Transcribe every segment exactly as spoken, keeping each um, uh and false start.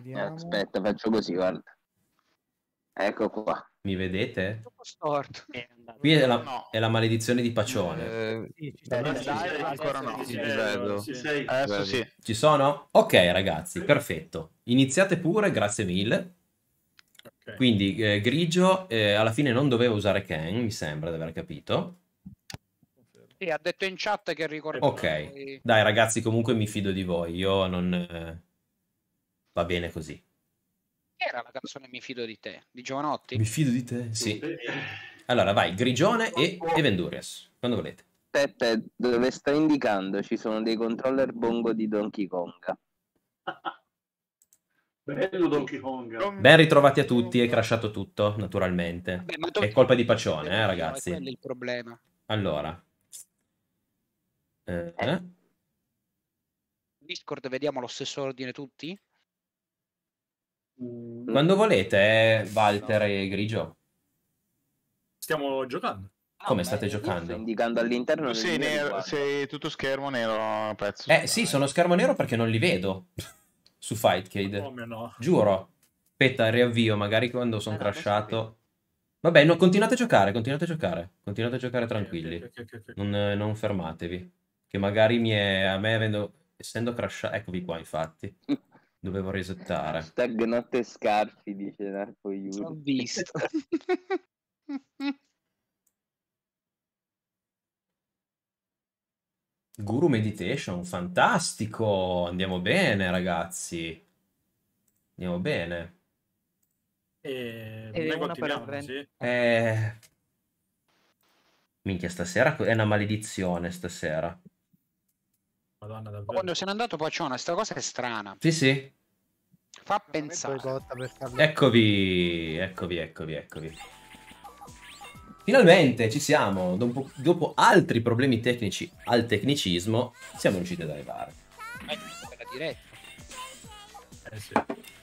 Eh, aspetta, faccio così, guarda. Ecco qua. Mi vedete? Storto. Qui è la, No. è la maledizione di Pacione. Eh, Sì, ci in sei. live ancora no. Sì, Ti sì, vedo. sì. Adesso sì. Ci sono? Ok ragazzi, perfetto. Iniziate pure, grazie mille. Okay. Quindi eh, grigio, eh, alla fine non doveva usare Ken, mi sembra di aver capito. Sì, ha detto in chat che ricorda. Ok, dai ragazzi, comunque mi fido di voi, io non... eh, va bene così. Che era la canzone Mi fido di te? Di Giovanotti? Mi fido di te, sì. Allora vai, Grigione e Evendurias, quando volete. Peppe, dove sta indicando ci sono dei controller bongo di Donkey Kong. Bello Donkey Kong. Ben ritrovati a tutti, è crashato tutto, naturalmente. Vabbè, ma È colpa di Pacione, eh ragazzi. Quello è il problema. Allora. Eh, eh. Discord vediamo lo stesso ordine tutti? Quando volete, eh, Walter e Grigio. Stiamo giocando. Come No, state beh, io giocando? sto indicando all'interno Tu del sei, mio nero, riguardo. sei tutto schermo nero, pezzo. Eh sì, sono schermo nero perché non li vedo su Fightcade. Come no? Giuro. Aspetta, riavvio, magari quando sono crashato. Vabbè, no, continuate a giocare, continuate a giocare. Continuate a giocare tranquilli. Ok, ok, ok, ok. Non, non fermatevi. Che magari mi è, a me avendo, essendo crashato... Eccovi qua, infatti. Dovevo resettare. Hashtag notte scarfi, dice Narco Ho Yuri. visto. Guru Meditation, fantastico. Andiamo bene, ragazzi. Andiamo bene. E E noi una continuiamo, per sì. Eh... Minchia, stasera è una maledizione, stasera. Madonna, Ma davvero. quando se n'è andato Pacione, sta cosa è strana. Sì, sì. Fa pensare. Boicotta per farlo. Eccovi, eccovi, eccovi, eccovi. Finalmente ci siamo. Dopo, dopo altri problemi tecnici al tecnicismo, siamo riusciti ad arrivare. Ma è giusto per la diretta. Eh sì.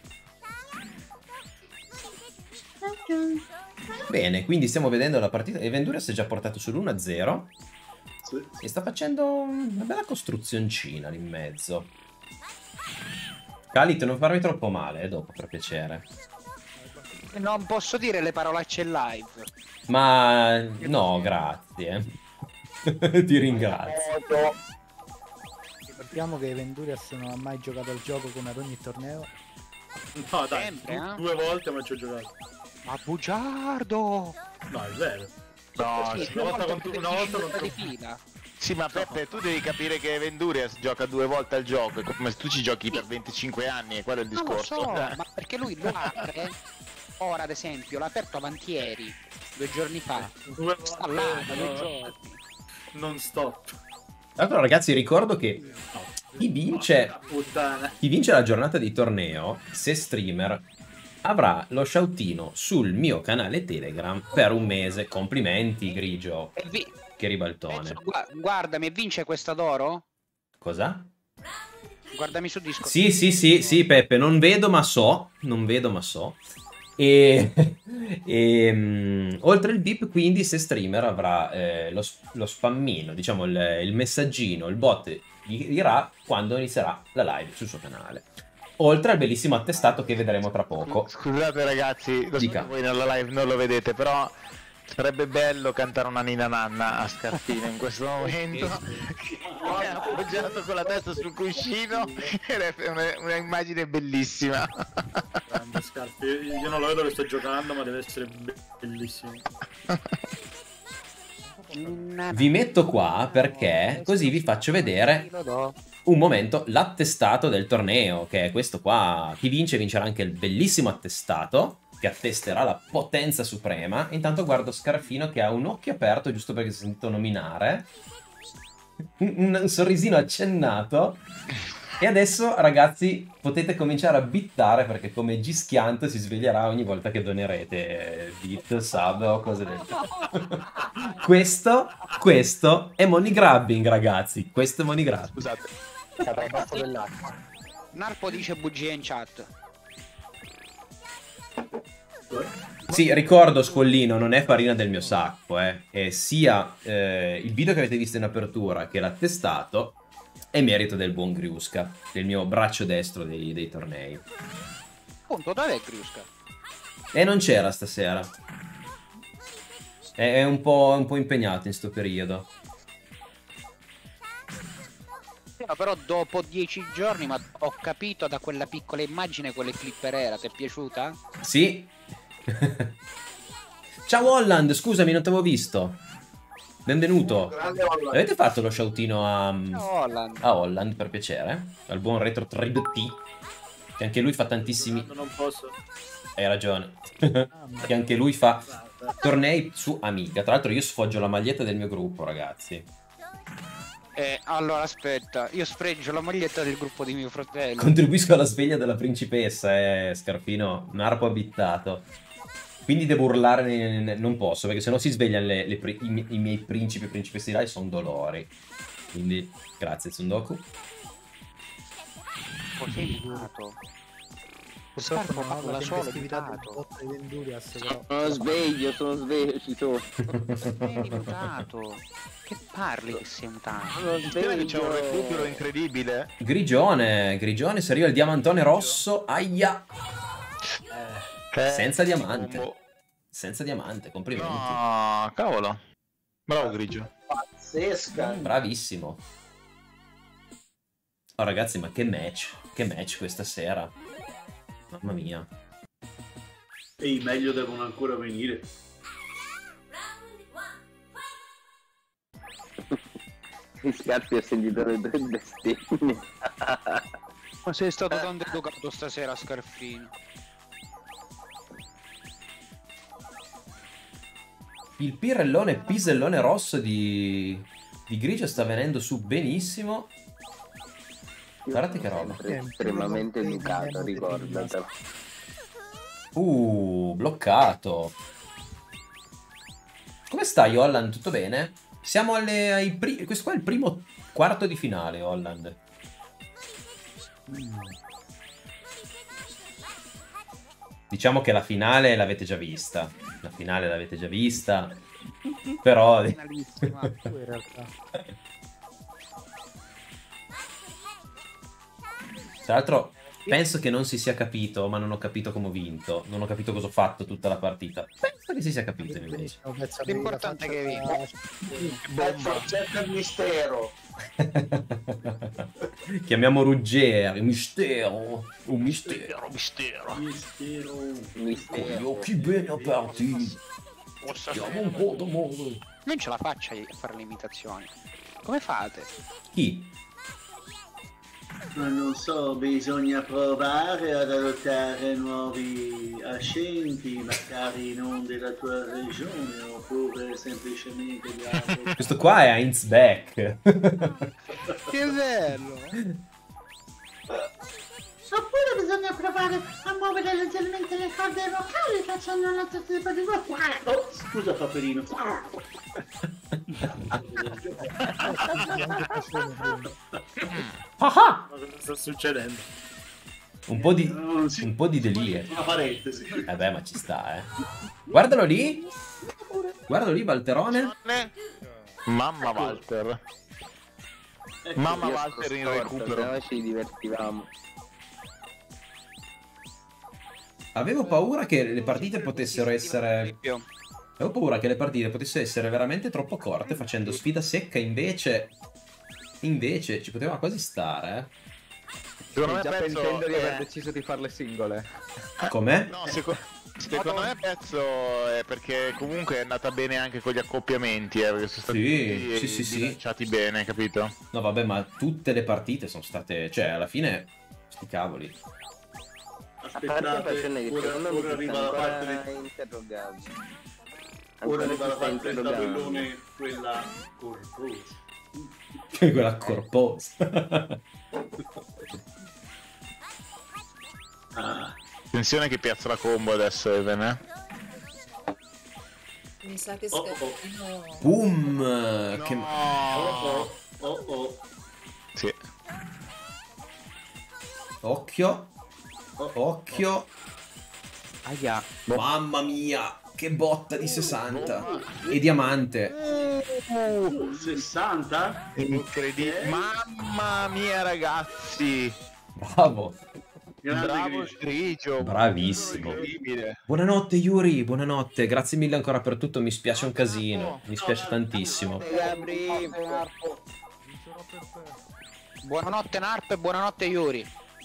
Bene, quindi stiamo vedendo la partita. Evendurias si è già portato sull'uno a zero. Sì. E sta facendo una bella costruzioncina lì in mezzo. Khalid, non farmi troppo male, eh, dopo, per piacere. Non posso dire le parolacce live. Ma no, grazie. Ti ringrazio. Ricordiamo che Vendurias non ha mai giocato al gioco come ad ogni torneo. No, dai, Sempre, du- eh? due volte ma ci ho giocato. Ma bugiardo! No, è vero. No, Sì, sì. due una volta volte contro- per una volta venticinque contro- di fila. Sì, ma Peppe, tu devi capire che Vendurias gioca due volte al gioco, è come se tu ci giochi per venticinque anni, e quello è il Non lo discorso. so, ma perché lui lo apre. Ora, ad esempio, l'ha aperto avanti ieri, due giorni fa. Due Sta là da due no, giorni. non stop. Tra l'altro, ragazzi, ricordo che chi vince, Puttana. chi vince la giornata di torneo, se streamer, avrà lo shoutino sul mio canale Telegram per un mese. Complimenti, Grigio. E vi- Che ribaltone. Penso, gua- guardami, e vince questa d'oro? Cosa? Guardami su Discord. Sì, sì, sì, sì, Peppe, non vedo ma so. Non vedo ma so. E, e mm, oltre il V I P, quindi, se streamer avrà eh, lo, lo spammino, diciamo il, il messaggino, il bot gli dirà quando inizierà la live sul suo canale. Oltre al bellissimo attestato che vedremo tra poco. Scusate ragazzi, lo so Dica. che voi nella live non lo vedete, però sarebbe bello cantare una Nina Nanna a Scarpino in questo momento. È appoggiato con la testa sul cuscino ed è una, una immagine bellissima. Grande Scarpi. Io io non lo vedo che sto giocando, ma deve essere be- bellissimo. Vi metto qua perché così vi faccio vedere un momento l'attestato del torneo, che è questo qua. Chi vince vincerà anche il bellissimo attestato che attesterà la potenza suprema. Intanto guardo Scarfino che ha un occhio aperto giusto perché si è sentito nominare, un, un sorrisino accennato. E adesso, ragazzi, potete cominciare a bittare perché come Gischianto si sveglierà ogni volta che donerete bit, sub o cose del genere. Questo, questo è money grabbing, ragazzi. Questo è money grabbing. Scusate. Cadrà il basso dell'acqua. Narpo dice bugie in chat. Sì, ricordo, Scollino, non è farina del mio sacco, eh. È sia eh, il video che avete visto in apertura che l'attestato è merito del buon Griusca, del mio braccio destro dei, dei tornei. Appunto, dov'è Griusca? E non c'era stasera. È, è un po', un po' impegnato in sto periodo. No, però dopo dieci giorni, ma ho capito da quella piccola immagine quale flipper era, ti è piaciuta? Sì. Ciao Holland, scusami, non ti avevo visto. Benvenuto. Avete fatto lo shoutino a, Ciao Holland. a Holland, per piacere? Al buon Retro tre D T. Che anche lui fa tantissimi... Non posso. Hai ragione. Che anche lui fa tornei su Amiga. Tra l'altro io sfoggio la maglietta del mio gruppo, ragazzi. Eh, allora aspetta, io sfregio la maglietta del gruppo di mio fratello. Contribuisco alla sveglia della principessa, eh, Scarpino. Un arpo abitato. Quindi devo urlare, non posso, perché sennò si svegliano le, le, i, mi, i miei principi e principesse di là e sono dolori. Quindi, grazie Tsundoku. Cos'è mutato? Purtroppo non ho parla la solo, tempestività del mutato. bot di Endurias, però. Sono sveglio, sono sveglio, ci sono. Sei mutato. Che parli che sei mutato? Sono C'è un sveglio. recupero incredibile. Grigione, Grigione, se arriva il diamantone rosso, aia. Eh, Senza diamante. boh. Senza diamante, complimenti. No, cavolo. Bravo Grigio. Pazzesca. Bravissimo. Oh ragazzi, ma che match. Che match questa sera. Mamma mia. E i meglio devono ancora venire. I Scarpi ha sentito le tue bestemmie. Ma sei stato tanto educato stasera, Scarfino. Il pirellone pisellone rosso di, di Grigio sta venendo su benissimo. Guardate che roba. Sempre estremamente educato, ricordatelo. Uh, bloccato. Come stai, Holland? Tutto bene? Siamo alle, ai pri- questo qua è il primo quarto di finale, Holland. Diciamo che la finale l'avete già vista. La finale l'avete già vista. Però... Finalissima. In realtà. Tra l'altro penso che non si sia capito, ma non ho capito come ho vinto. Non ho capito cosa ho fatto tutta la partita. Penso che si sia capito invece. L'importante è che È il progetto del mistero. Chiamiamo Ruggero, mistero. Un mistero, mistero. Mistero. Con gli Mistero. occhi bene aperti. Chiamo un po' d'amore. non ce la faccio a fare le imitazioni. Come fate? Chi? Ma non so, bisogna provare ad adottare nuovi accenti, magari non della tua regione, oppure semplicemente di altri. Questo qua è Heinz Beck. Che bello! Oppure bisogna provare a muovere leggermente le corde vocali facendo un altro tipo di voce. Oh, scusa Paperino. Ah, Ma cosa sta succedendo? un po' di, Non si- un po' di delirio. Una parentesi. Eh beh, ma ci sta, eh. Guardalo lì. Guardalo lì, Valterone. Mamma Walter. Mamma Io Walter sto in storto, recupero. però ci divertivamo. Avevo paura che le partite potessero essere... Avevo paura che le partite potessero essere veramente troppo corte, facendo sfida secca, invece... Invece ci poteva quasi stare, Secondo me già penso pensando di aver che- deciso di farle singole. eh. Com'è? No, seco- secondo me penso è perché comunque è andata bene anche con gli accoppiamenti, eh, perché sono stati Sì, tutti sì, sì, sì. bilanciati bene, capito? No, vabbè, ma tutte le partite sono state... Cioè, alla fine... Sti cavoli. A parte la Aspettate, faccenda che ora, secondo me ora si arriva sta la parte ancora del... interrogando. Ora Ancora arriva si la sta parte del interrogando. tabellone, quella corposa. Che quella corposa. Ah, Attenzione che piazza la combo adesso, Even, eh? Mi sa che Oh, oh. Scarpino... Boom! Che... oh oh, oh oh. Sì. Occhio. Occhio. Aia. Mamma mia! Che botta di sessanta. E diamante. sessanta? Incredibile. Mamma mia, ragazzi! Bravo. Grande Bravo grigio. grigio. Bravissimo. Incredibile. Buonanotte Yuri, buonanotte, grazie mille ancora per tutto, mi spiace un casino, mi spiace tantissimo. Gabri. Buonanotte Narp e buonanotte Yuri.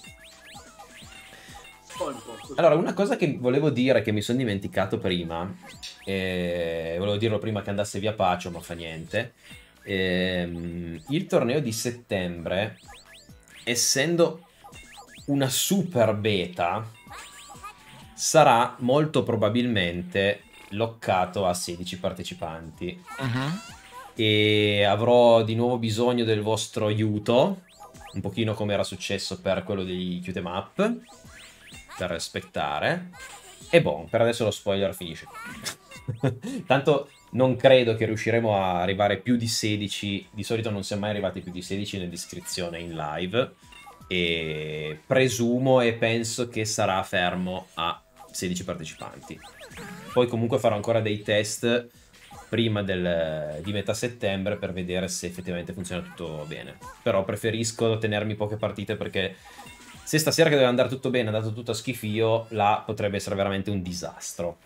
Poi un po'. Allora, una cosa che volevo dire che mi sono dimenticato prima, eh, volevo dirlo prima che andasse via Pacio, ma fa niente. Ehm, il torneo di settembre, essendo una super beta, sarà molto probabilmente loccato a sedici partecipanti. Mhm. E avrò di nuovo bisogno del vostro aiuto, un pochino come era successo per quello dei Chiute Map, per rispettare. E boh, per adesso lo spoiler finisce. Tanto non credo che riusciremo a arrivare più di sedici, di solito non siamo mai arrivati più di sedici nell'iscrizione in live, e presumo e penso che sarà fermo a sedici partecipanti. Poi comunque farò ancora dei test prima del, di metà settembre per vedere se effettivamente funziona tutto bene. Però preferisco tenermi poche partite, perché se stasera che deve andare tutto bene è andato tutto a schifio, là potrebbe essere veramente un disastro.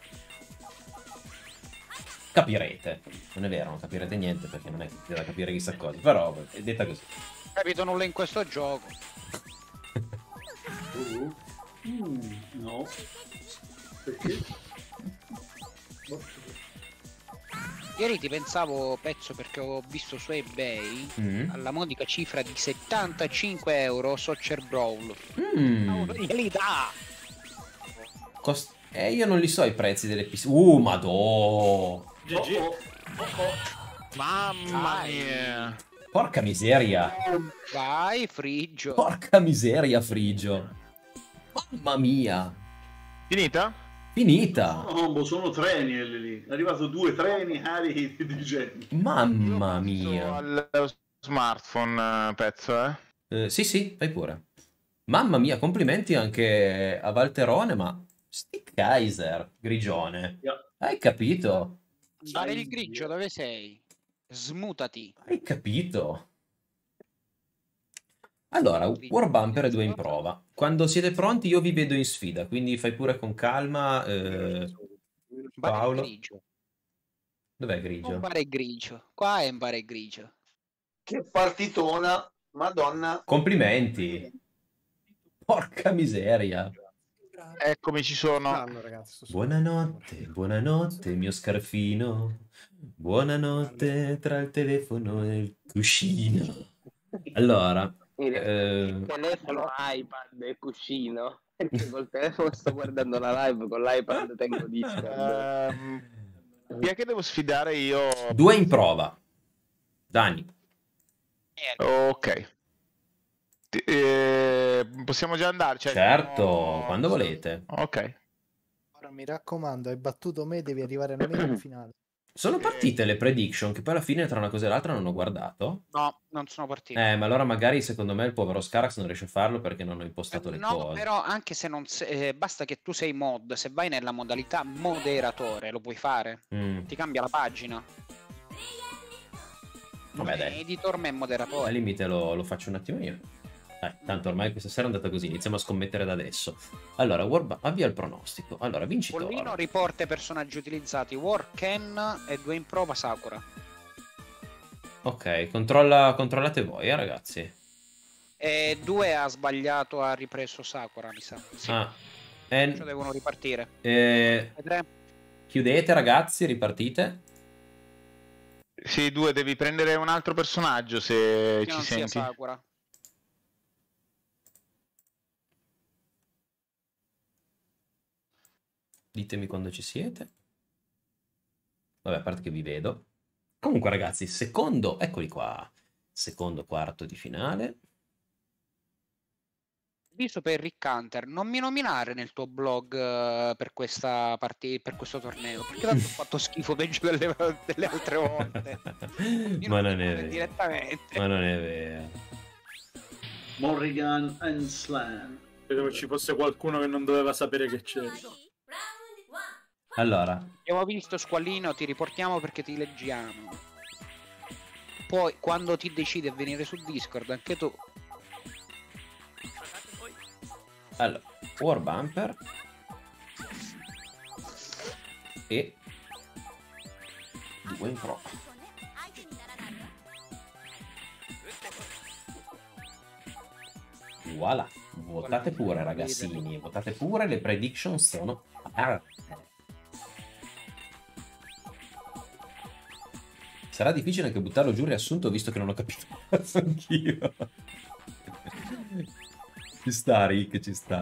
Capirete, non è vero, non capirete niente perché non è che da capire chissà cosa, però è detta così. Non ho capito nulla in questo gioco. Uh, mm, no. Perché? Ieri ti pensavo, pezzo, perché ho visto su eBay Mm. alla modica cifra di settantacinque euro Soccer Brawl. Mm. Oh, glieli dà! Cost- eh, io non li so i prezzi delle piste. Uh, madò! G G. Oh, oh, oh, oh. Mamma Vai. mia. Porca miseria! Vai, Frigio. Porca miseria, Frigio! Mamma mia! Finita? Finita! Oh, boh, sono treni quelli lì. È arrivato due treni carichi di gente. Mamma Io mia! passo al smartphone, eh, pezzo, eh. Eh, sì, sì, fai pure. Mamma mia, complimenti anche a Valterone, ma sti Kaiser, grigione. Yeah. Hai capito? Fare il grigio, dove sei? Smutati. Hai capito? Allora, War Bumper e due in prova. Quando siete pronti io vi vedo in sfida, quindi fai pure con calma. eh, Bare Paolo. grigio. Dov'è Un grigio? bare grigio. Qua è un bare grigio. Che partitona, madonna. Complimenti! Porca miseria! Eccomi, ci sono. Calmo, ragazzi, sto Buonanotte, buonanotte mio scarfino. Buonanotte tra il telefono e il cuscino. Allora, Il eh, telefono, iPad e cuscino. Perché col telefono sto guardando la live, con l'iPad tengo Discord. Ehm, chi è che devo sfidare io? due in prova. Dani. Ok. Ti- eh, possiamo già andare? Cioè, Certo, siamo- quando volete. Ok. Ora mi raccomando, hai battuto me, devi arrivare almeno in finale. Sono partite le prediction che poi alla fine tra una cosa e l'altra non ho guardato. No, non sono partiti. Eh, ma allora magari secondo me il povero Scarax non riesce a farlo perché non ho impostato le No, cose. però anche se non se- eh, basta che tu sei mod, se vai nella modalità moderatore lo puoi fare. Mm, Ti cambia la pagina. Vabbè, dai. Editor ma è Al moderatore. limite lo, lo faccio un attimo io. Dai, tanto ormai questa sera è andata così, iniziamo a scommettere da adesso. Allora, Warba, avvia il pronostico. Allora, vincitore. Pollino riporta i personaggi utilizzati. War Ken e due in prova Sakura. Ok, controlla, controllate voi, eh, ragazzi. E due ha sbagliato, ha ripreso Sakura, mi sa. Sì, Ah, perciò e, devono ripartire. eh, E tre. chiudete, ragazzi, ripartite. Sì, due, devi prendere un altro personaggio se Che ci non sia senti. Sakura. Ditemi quando ci siete. Vabbè, a parte che vi vedo. Comunque, ragazzi, secondo, eccoli qua. Secondo quarto di finale. Visto per Rick Hunter, non mi nominare nel tuo blog eh, per questa partita, per questo torneo, perché tanto ho fatto schifo peggio delle, delle altre volte. Io Ma non non mi è nome vero. direttamente. Ma non è vero. Morrigan and Slan. Credo che ci fosse qualcuno che non doveva sapere che c'era. Allora, Abbiamo visto Squallino, ti riportiamo perché ti leggiamo. Poi quando ti decidi a venire su Discord, anche tu. Allora, War Bumper e due in pro. Voilà, votate pure ragazzini, votate pure, le prediction sono aperte. Sarà difficile anche buttarlo giù riassunto visto che non ho capito anch'io. Ci sta Rick, ci sta.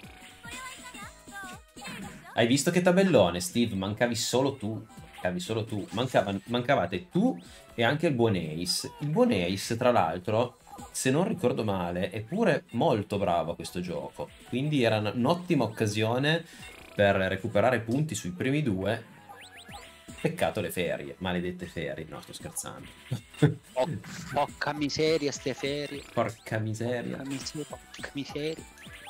Hai visto che tabellone, Steve? Mancavi solo tu. Mancavi solo tu. Mancava, mancavate tu e anche il buon Ace. Il buon Ace, tra l'altro, se non ricordo male, è pure molto bravo a questo gioco. Quindi era un'ottima occasione per recuperare punti sui primi due. Peccato le ferie, maledette ferie. No, sto scherzando. Oh, porca miseria, ste ferie. Porca miseria. Porca miseria, porca miseria.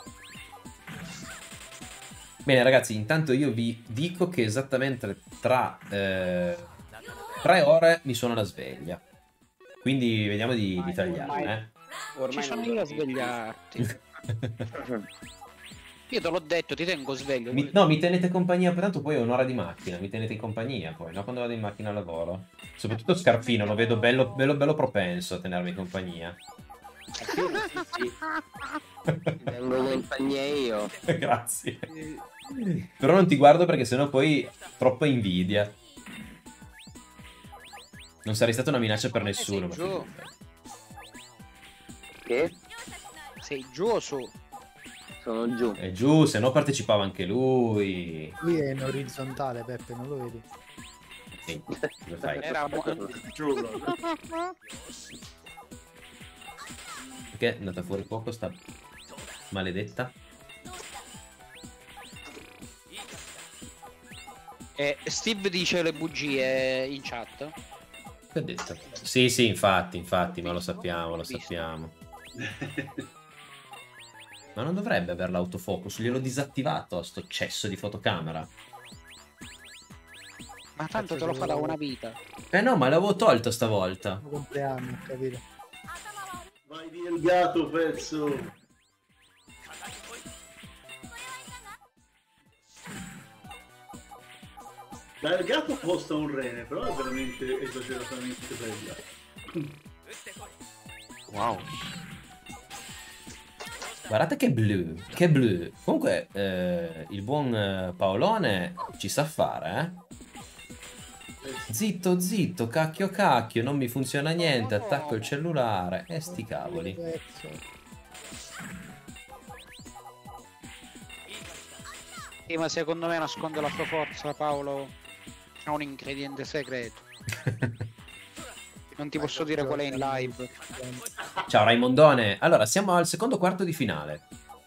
Bene ragazzi, intanto io vi dico che esattamente tra eh, tre ore mi suona la sveglia. Quindi vediamo di, di tagliare. Eh. Ormai ci sono io a svegliarti. Io te l'ho detto, ti tengo sveglio. Mi, no, mi tenete compagnia, tanto poi è un'ora di macchina, mi tenete in compagnia poi, no? Quando vado in macchina al lavoro. Soprattutto Scarpino, lo vedo bello, bello, bello propenso a tenermi in compagnia. Ti tengo compagnia io. Grazie. Però non ti guardo perché sennò poi troppa invidia. Non sarei stata una minaccia per nessuno. Sei giù. Che? Sei giù o su? Sono giù. È giù, se no partecipava anche lui. Lui è in orizzontale, Peppe, non lo vedi? Sì, come fai? Era Perché è andata fuori poco sta maledetta? Eh, Steve dice le bugie in chat. Che ha detto? Sì, sì, infatti, infatti, ma lo sappiamo, lo sappiamo. Ma non dovrebbe avere l'autofocus, gliel'ho disattivato a sto cesso di fotocamera. Ma tanto te lo fa da una vita. Eh no, ma l'avevo tolto stavolta. Un compleanno, capito? Vai via il gatto, pezzo! Dai, il gatto costa un rene, però è veramente esageratamente bella. Wow. Guardate che blu, che blu. Comunque eh, il buon eh, Paolone ci sa fare, eh? Zitto, zitto, cacchio, cacchio, non mi funziona niente, attacco il cellulare. E sti cavoli. Sì, ma secondo me nasconde la sua forza, Paolo. C'è un ingrediente segreto. Non ti posso dire qual è in live. Ciao Raimondone. Allora, siamo al secondo quarto di finale.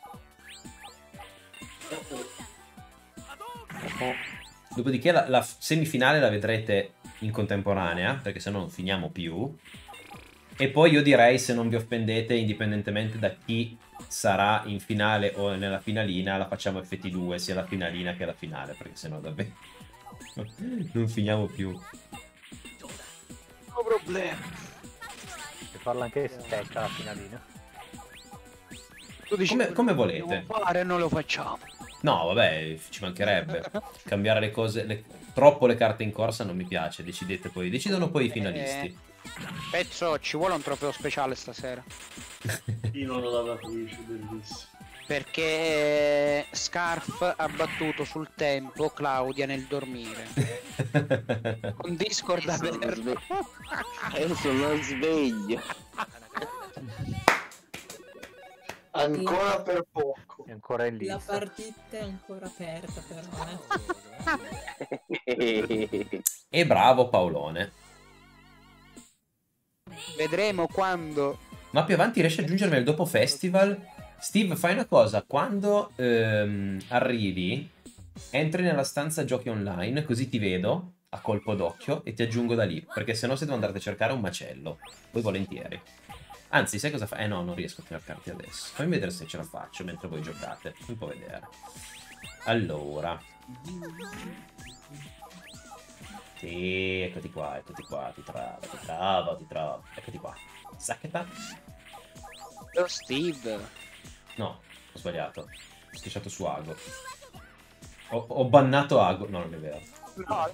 Dopodiché la, la semifinale la vedrete in contemporanea, perché se no non finiamo più. E poi io direi, se non vi offendete, indipendentemente da chi sarà in finale o nella finalina, la facciamo F T due, sia la finalina che la finale, perché sennò davvero non finiamo più. No problema. Si parla anche stecca la finalina. Tu dici Come, come volete. fare, non lo facciamo. No, vabbè, ci mancherebbe. Cambiare le cose, le, troppo le carte in corsa non mi piace. Decidete poi, decidono poi i finalisti. Eh, pezzo, ci vuole un trofeo speciale stasera. Io non ho lavatrice, bellissimo. Perché Scarf ha battuto sul tempo Claudia nel dormire. Con Discord aperto. Io sono sveglio. Ancora per poco. È ancora in lista. La partita è ancora aperta per me. E bravo Paolone. Vedremo quando. Ma più avanti riesci a aggiungermi il dopo festival? Steve, fai una cosa. Quando ehm, arrivi, entri nella stanza giochi online, così ti vedo a colpo d'occhio e ti aggiungo da lì. Perché sennò siete andate a cercare un macello. Poi volentieri. Anzi, sai cosa fa? Eh no, non riesco a cercarti adesso. Fammi vedere se ce la faccio mentre voi giocate. Un po' vedere. Allora. Sì, eccoti qua, eccoti qua, ti trovo, ti trovo, ti trovo. Eccoti qua. Sacchetta? Lo Steve. No, Ho sbagliato. Ho schiacciato su Ago. Ho, ho bannato Ago. No, non è vero. No,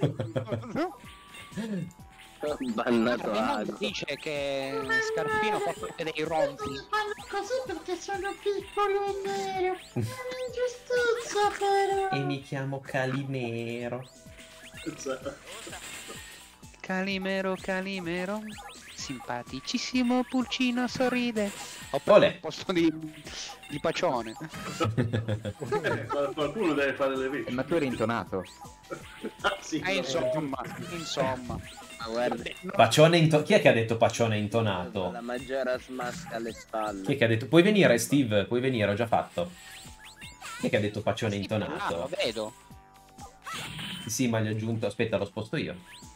eh. Ho bannato Armando Ago. dice che Scarpino fa parte dei rompi. Così perché sono piccolo e nero. È un'ingiustizia però. E mi chiamo Calimero. Calimero, Calimero, simpaticissimo pulcino sorride. Ho Olè. preso il posto di, di Pacione. Eh, qualcuno deve fare le vite. Ma tu eri intonato. Ah, sì, Eh, insomma, insomma. Ma guarda, Pacione into... Chi è che ha detto Pacione intonato? la maggiore smasca alle spalle. Chi è che ha detto? Puoi venire, Steve, puoi venire, ho già fatto. Chi è che ha detto Pacione Ah, lo intonato? vedo. Sì, ma gli ho aggiunto... Aspetta, lo sposto io.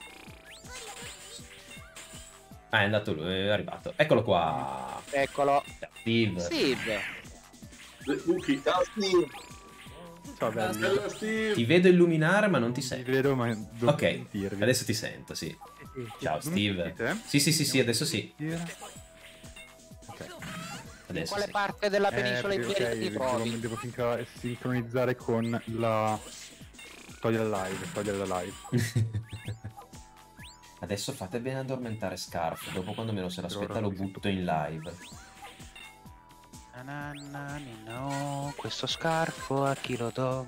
Ah, è andato lui, è arrivato. Eccolo qua. Eccolo. Steve. Steve. Buchi. Ciao Steve. Ciao belli. Bella Steve. Ti vedo illuminare, ma non ti Ti sento. vedo, ma devo Ok, sentirvi. adesso ti sento, sì. Ciao, Non mi Steve. sentite? Sì, sì, sì, sì, adesso sì. Ok. In Adesso quale sì. parte della Eh, penisola perché, iberica ok, ti devo, trovi? devo sincro- sincronizzare con la... Togliere la live, togliere la live. Adesso fate bene ad addormentare Scarf. Dopo, quando meno se l'aspetta, lo butto in live. Na na na ni no, questo scarfo a chi lo do?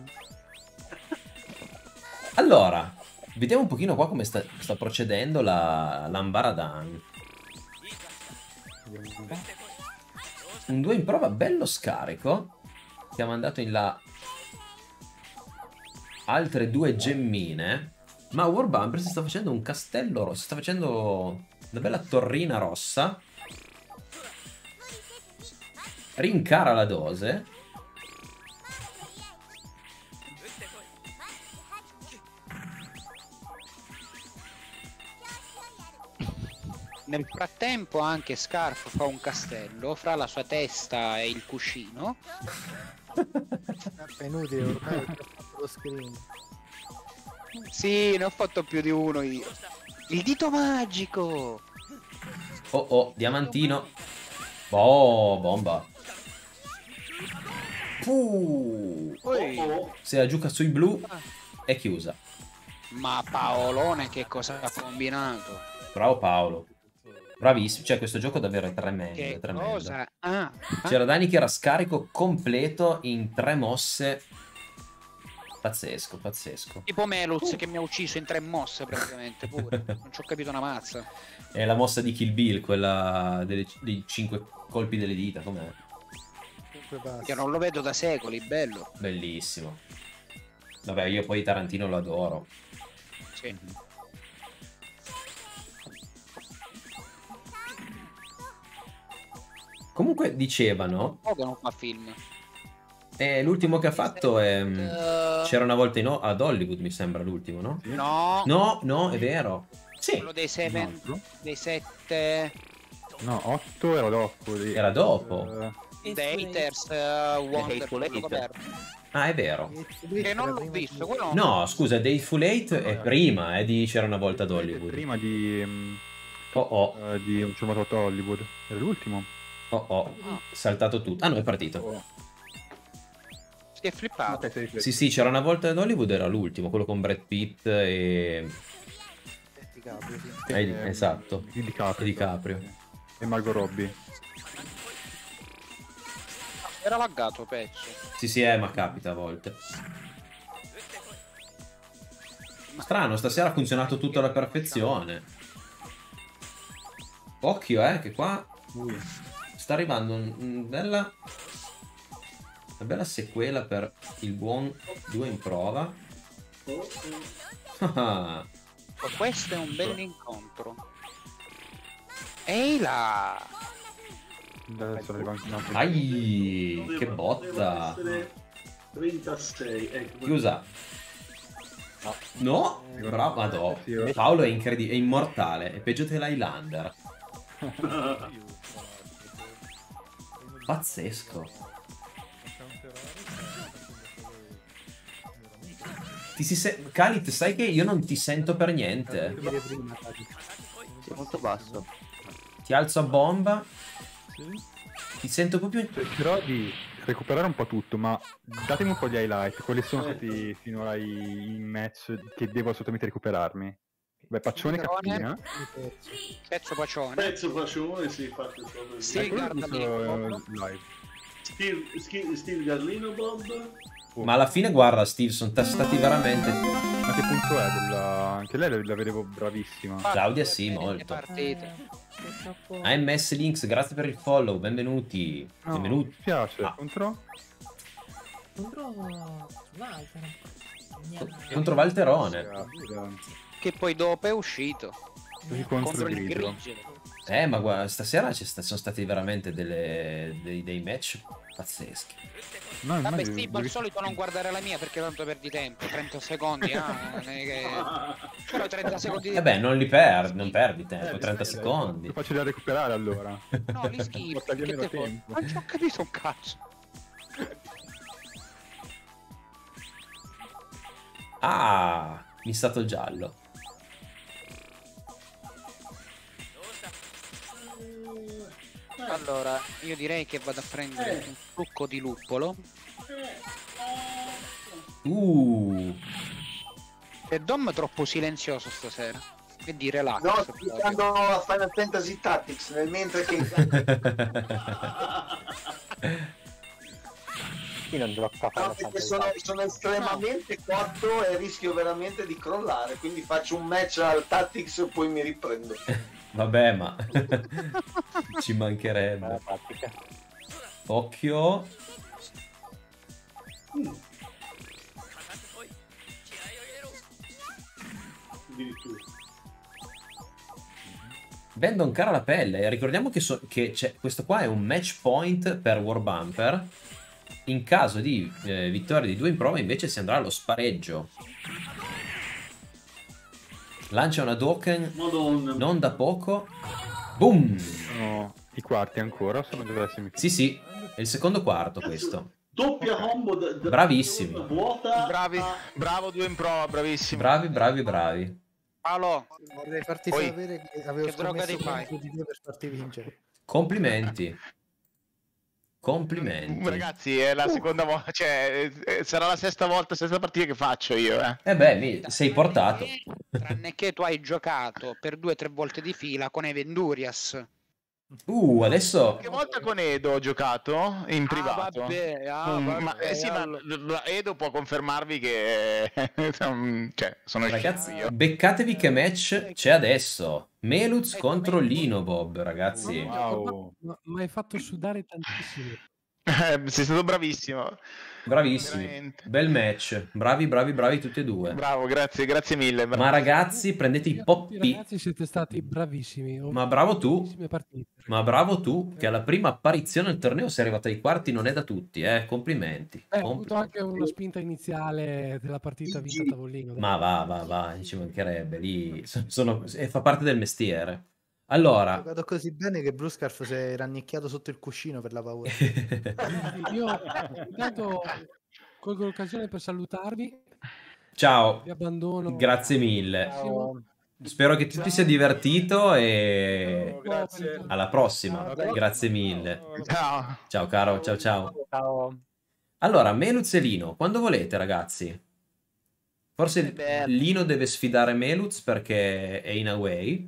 Allora, vediamo un pochino qua come sta, sta procedendo la l'Ambaradan. Un due in prova bello scarico. Che ha mandato in là altre due gemmine. Ma Warbumper si sta facendo un castello rosso. Si sta facendo una bella torrina rossa. Rincara la dose. Nel frattempo anche Scarf fa un castello fra la sua testa e il cuscino. È inutile, ormai ho fatto lo screen. Sì, ne ho fatto più di uno io. Il dito magico! Oh oh, diamantino. Oh, bomba. Puh. Poi- Se la gioca sui blu è chiusa. Ma Paolone che cosa ha combinato? Bravo Paolo. Bravissimo. Cioè, questo gioco davvero è tremendo. Che È tremendo. cosa? Ah, C'era Dani che era scarico completo in tre mosse. Pazzesco, pazzesco. tipo Meluz che mi ha ucciso in tre mosse praticamente pure. Non ci ho capito una mazza. È la mossa di Kill Bill, quella delle- dei cinque colpi delle dita. Com'è? Cinque passi. Io non lo vedo da secoli, bello. Bellissimo. Vabbè, io poi Tarantino lo adoro. Sì. Comunque dicevano, Oh, che non fa film. eh, l'ultimo che ha fatto è... mm, Eh, C'era una volta in, ad Hollywood, mi sembra, l'ultimo, no? no, No, no, è vero. Sì, quello dei seven, altro? dei sette No, otto era dopo. di- era dopo. eh, The Haters, uh, Wonder, Hateful quello Eight. coperto. Ah, è vero. Che non l'ho visto, quello No, scusa, Dayful Eight è prima, eh, di C'era una volta ad Hollywood. prima di, mm, Oh oh, eh, di Un giorno a Hollywood. Era l'ultimo. oh oh, saltato tutto. Ah no, è partito. si è flippato. Ok, sei Sì, sì, C'era una volta ad Hollywood era l'ultimo, quello con Brad Pitt e... DiCaprio, sì. Eh, Eh, esatto. Di DiCaprio. Di Caprio. E Margot Robbie. Era laggato pezzo. Sì, sì, eh, ma capita a volte. Strano, stasera ha funzionato tutto alla perfezione. Occhio, eh, che qua Ui. sta arrivando un, un bella... una bella sequela per il buon due in prova. Ah, Oh, questo è un bell'incontro. Ehi là! Adesso arriva anche un altro. ai, che Devono botta. essere trentasei, ecco. Chiusa. No, bravo, madò. Sì, io- Paolo è incredibile, è immortale, è peggio dell'Highlander. Pazzesco. Ti si se... Khalid, sai che io non ti sento per niente. Dire prima, Tati. Sei molto basso. Ti alzo a bomba. Ti sento proprio... Cercherò di recuperare un po' tutto, ma datemi un po' di highlight. Quali sono stati finora i, i match che devo assolutamente recuperarmi? Beh, Paccione Cappina. Pezzo Pacione. Pezzo Pacione, sì, fatto proprio. Sì, guarda live. Steve, Steve, Steve Garlino Bob. Ma alla fine, guarda, Steve, sono stati veramente... Ma che punto è? Della... Anche lei la vedevo bravissima. Claudia sì, molto. A M S Links, grazie per il follow, benvenuti. No, benvenuti. Mi piace, Ah. contro? Contro Walter. Contro Valterone. Che poi dopo è uscito. Così contro, Contro il il grigio. grigio. Eh, ma guarda, stasera ci sta- sono stati veramente delle, dei, dei match pazzeschi. No, Vabbè, immagino- sì, ma al solito non guardare la mia perché tanto perdi tempo. trenta secondi, ah, non è che... C'ho trenta secondi di Eh beh, non li perdi, non perdi tempo, trenta secondi. È facile da recuperare allora. No, li schifo. Porta via Che meno te tempo. Non ci ho capito un cazzo. Ah, mi è stato il giallo. Allora, io direi che vado a prendere un succo di luppolo. Uh, E Dom è troppo silenzioso stasera. E di relax. No, sto giocando a Final Fantasy Tactics nel mentre che Io non gioco a Final no, perché Fantasy. sono, sono estremamente cotto e rischio veramente di crollare, quindi faccio un match al Tactics e poi mi riprendo. vabbè, ma ci mancherebbe. Occhio. Mm. Addirittura. Vendon cara la pelle. Ricordiamo che, so- che c'è- questo qua è un match point per War Bumper. In caso di eh, vittoria di due in prova invece si andrà allo spareggio. Lancia una Doken Madonna. non da poco. Boom! Sono i quarti ancora o sono già le semifinali? Sì, sì, è il secondo quarto questo. Doppia combo da, da Bravissimi. vuota. Bravi, a- bravo due in prova, bravissimo. Bravi, bravi, bravi. Paolo, Vorrei farti Poi- sapere che avevo che droga scommesso ti fai? contro di te per farti vincere. Complimenti. Complimenti. Ragazzi, è la seconda volta, cioè, eh, sarà la sesta volta, sesta partita che faccio io, eh. Eh beh, mi- sei portato. tranne che tu hai giocato per due o tre volte di fila con Evendurias. Uh, adesso... Che volta con Edo ho giocato in privato. vabbè, ah, Mm, vabbè, ma eh, sì, ma allora. l- l- Edo può confermarvi che cioè, sono Ragazzi, scemo io. beccatevi che match c'è adesso. Meluz contro Lino Bob, ragazzi. Wow. Ma mi hai fatto sudare tantissimo. Eh, sei stato bravissimo. Bravissimi. Veramente. Bel match. Bravi, bravi, bravi tutti e due. Bravo, grazie, grazie mille. Ma ragazzi, prendete i Tutti poppi. ragazzi siete stati bravissimi. Ho Ma bravo tu. bellissime partite. Ma bravo tu, che alla prima apparizione al torneo sei arrivato ai quarti, non è da tutti, eh. Complimenti. Eh, ho Compl- avuto anche una spinta iniziale della partita vinta a tavolino. dai. Ma va, va, va, ci mancherebbe. Lì so- sono, e fa parte del mestiere. Allora, Ho giocato così bene che Bruscarf si è rannicchiato sotto il cuscino per la paura. Io intanto colgo l'occasione per salutarvi. ciao. Vi abbandono. Grazie mille. Ciao. Spero che tu ti sia divertito e Grazie. alla prossima. Grazie mille. Ciao. Ciao caro, ciao ciao. Ciao. Allora, Meluz e Lino, quando volete ragazzi? Forse Beh. Lino deve sfidare Meluz perché è in away.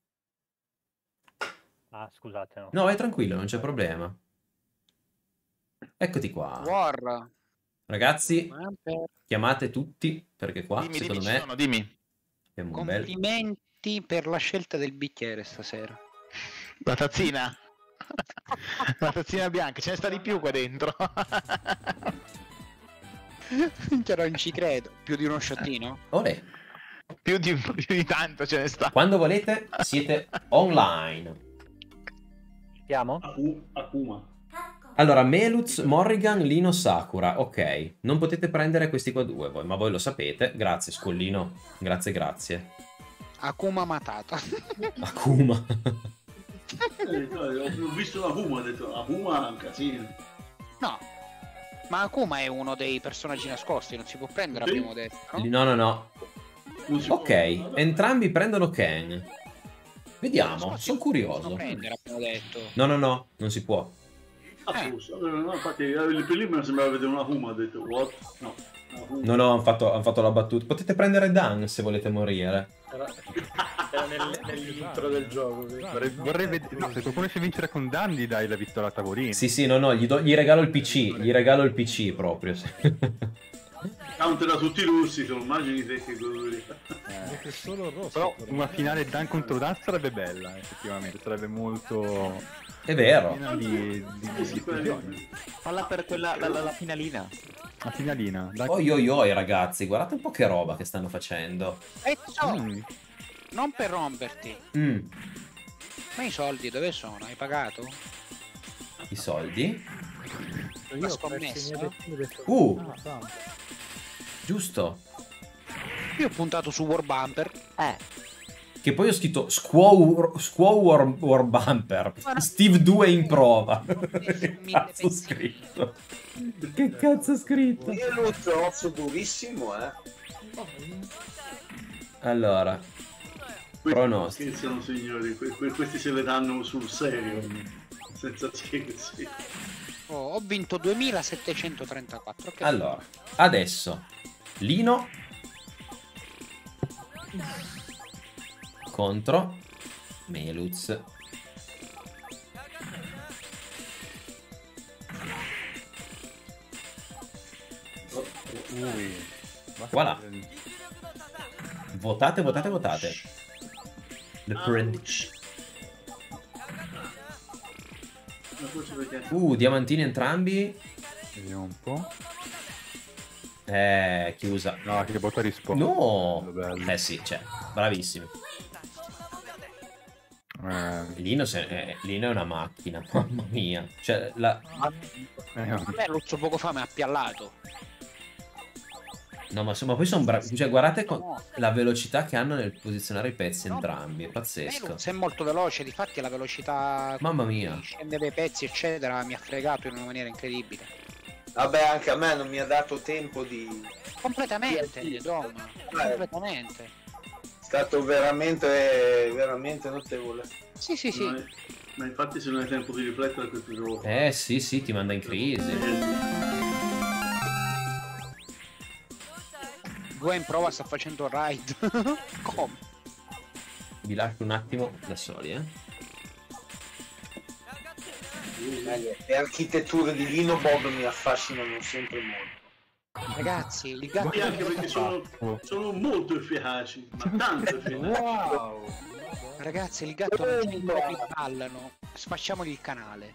Ah, scusate, no. No, vai tranquillo, non c'è problema. Eccoti qua. War. Ragazzi, Vabbè. chiamate tutti perché qua, Dimmi, secondo dimmi, ci me, sono, dimmi. abbiamo un bel... Complimenti per la scelta del bicchiere stasera. La tazzina. La tazzina bianca, ce ne sta di più qua dentro. Che non ci credo. Più di uno sciottino? Olè. più, di, più di tanto ce ne sta. Quando volete siete online. Siamo? Aku- Akuma. Allora, Meluz, Morrigan, Lino, Sakura. Ok, non potete prendere questi qua due voi, ma voi lo sapete. Grazie, Scollino. Grazie, grazie. Akuma Matata. Akuma. Eh, no, ho visto Akuma, ho detto Akuma è un casino. No. Ma Akuma è uno dei personaggi nascosti, non si può prendere, Sì. abbiamo detto, no? No, no, no. Non si Ok, può- entrambi prendono Ken. Vediamo, Nascosti sono non si possono curioso. prendere, abbiamo detto. No, no, no, non si può. Ah, scusa, no, infatti il primo sembrava vedere una Huma, ho detto what? No. No, no, hanno fatto, han fatto la battuta. Potete prendere Dan se volete morire. Era, era nel, nell'intro del gioco. Vorrei, vorrei vedere. No, se qualcuno riesce a vincere con Dan, gli dai la vittoria a tavolino. Sì, sì, no, no, gli, do, gli regalo il P C. Gli regalo il P C proprio. Counter a tutti i russi, te lo immagini te che colori. Eh. Solo rosso. Però una finale Dan contro Dan sarebbe bella, effettivamente. Sarebbe molto. È vero. Di, di, di, di Falla per quella la, la, la finalina. La finalina. Dai. Oi oi oi ragazzi, guardate un po' che roba che stanno facendo. E ciò, Mm. non per romperti. Mm, Ma i soldi dove sono? Hai pagato? I soldi? La Io ho scommessa? perso i miei obiettivi, ho detto, Uh. "Ah, tanto". Giusto. Io ho puntato su War Bumper. Eh. Che poi ho scritto Squaw, Squaw War, War Bumper. Steve due in prova. Che cazzo ho scritto? Che cazzo ho scritto? Io lo trovo durissimo, eh. Allora, pronostico. Scherzano signori, que- que- questi se le danno sul serio, senza scherzi. Oh, ho vinto duemilasettecentotrentaquattro. Che Allora, adesso Lino contro Meluz. Ui. Voilà. Votate, votate, votate. The prediction. Uh, diamantini entrambi. Vediamo un po'. Eh, chiusa. No, che botta risposta. No. Bello. Eh sì, cioè, bravissimi. Eh, Lino, se- eh, Lino è una macchina, mamma mia. Cioè, la... eh, A me Luzzo poco fa mi ha appiallato. No, ma insomma, poi sono bravi. Cioè, guardate con la velocità che hanno nel posizionare i pezzi entrambi. È pazzesco. Luzzo è molto veloce, difatti la velocità Mamma mia. scende dei pezzi eccetera mi ha fregato in una maniera incredibile. Vabbè, anche a me non mi ha dato tempo di... Completamente, Sì. Dom. Completamente. È stato veramente, veramente notevole. Sì, sì, sì. Ma, ma infatti se non hai tempo di riflettere questo gioco. Eh sì, sì, ti manda in crisi. Gwen prova sta facendo ride. Come? Vi lascio un attimo da soli, eh. Le architetture di Lino Bob mi affascinano sempre molto. Ragazzi, il gatto Sì, anche perché sono, sono molto efficaci, ma tanto efficaci. Wow. Ragazzi, il gatto non c'è proprio ballano. Sfasciamogli il canale.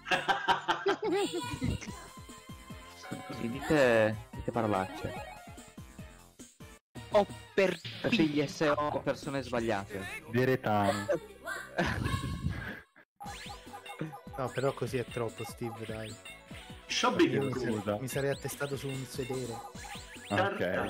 Sì, dite, dite parolacce. Oh, per figli S O persone sbagliate. Veretano. No, però così è troppo, Steve, dai. Shopping, Io mi, scusa. sarei, mi sarei attestato su un sedere. Ok.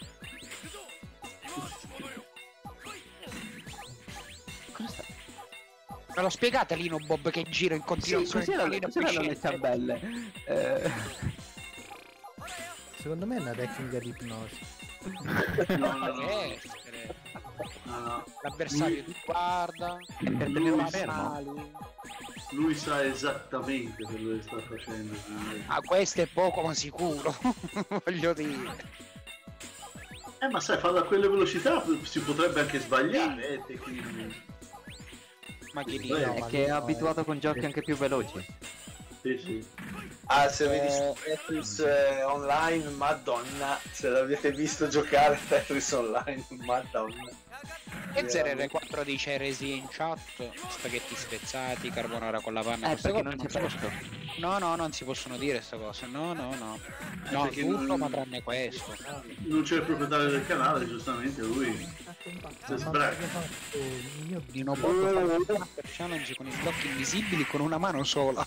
Me lo spiegate Lino Bob che gira in Sì, continuazione? cos'era Lino cos'era le Piscente? ciambelle? Eh, Secondo me è una tecnica di ipnosi. No, no, no. Eh, No, no. L'avversario ti guarda. per tenere Lui, una ferma. lui sa esattamente quello che sta facendo. quindi- Ah, questo è poco ma sicuro. Voglio dire. Eh, ma sai, farlo a quelle velocità si potrebbe anche sbagliare, eh, tecnicamente. Ma chi Beh, dice? È che è abituato con giochi anche più veloci. Sì, sì. Ah, se avete visto Tetris eh, online, madonna, se l'avete visto giocare a Tetris online, madonna. E zero R quattro dice eresi in chat, spaghetti spezzati, carbonara con la panna. Eh, Queste perché cose non c'è si possono- posto. No, no, non si possono dire queste cose. No, no, no. No, perché tutto non- ma tranne questo. Non c'è il proprietario del canale, giustamente lui. Si sbraca. Lino Bob fa per challenge con i blocchi invisibili con una mano sola.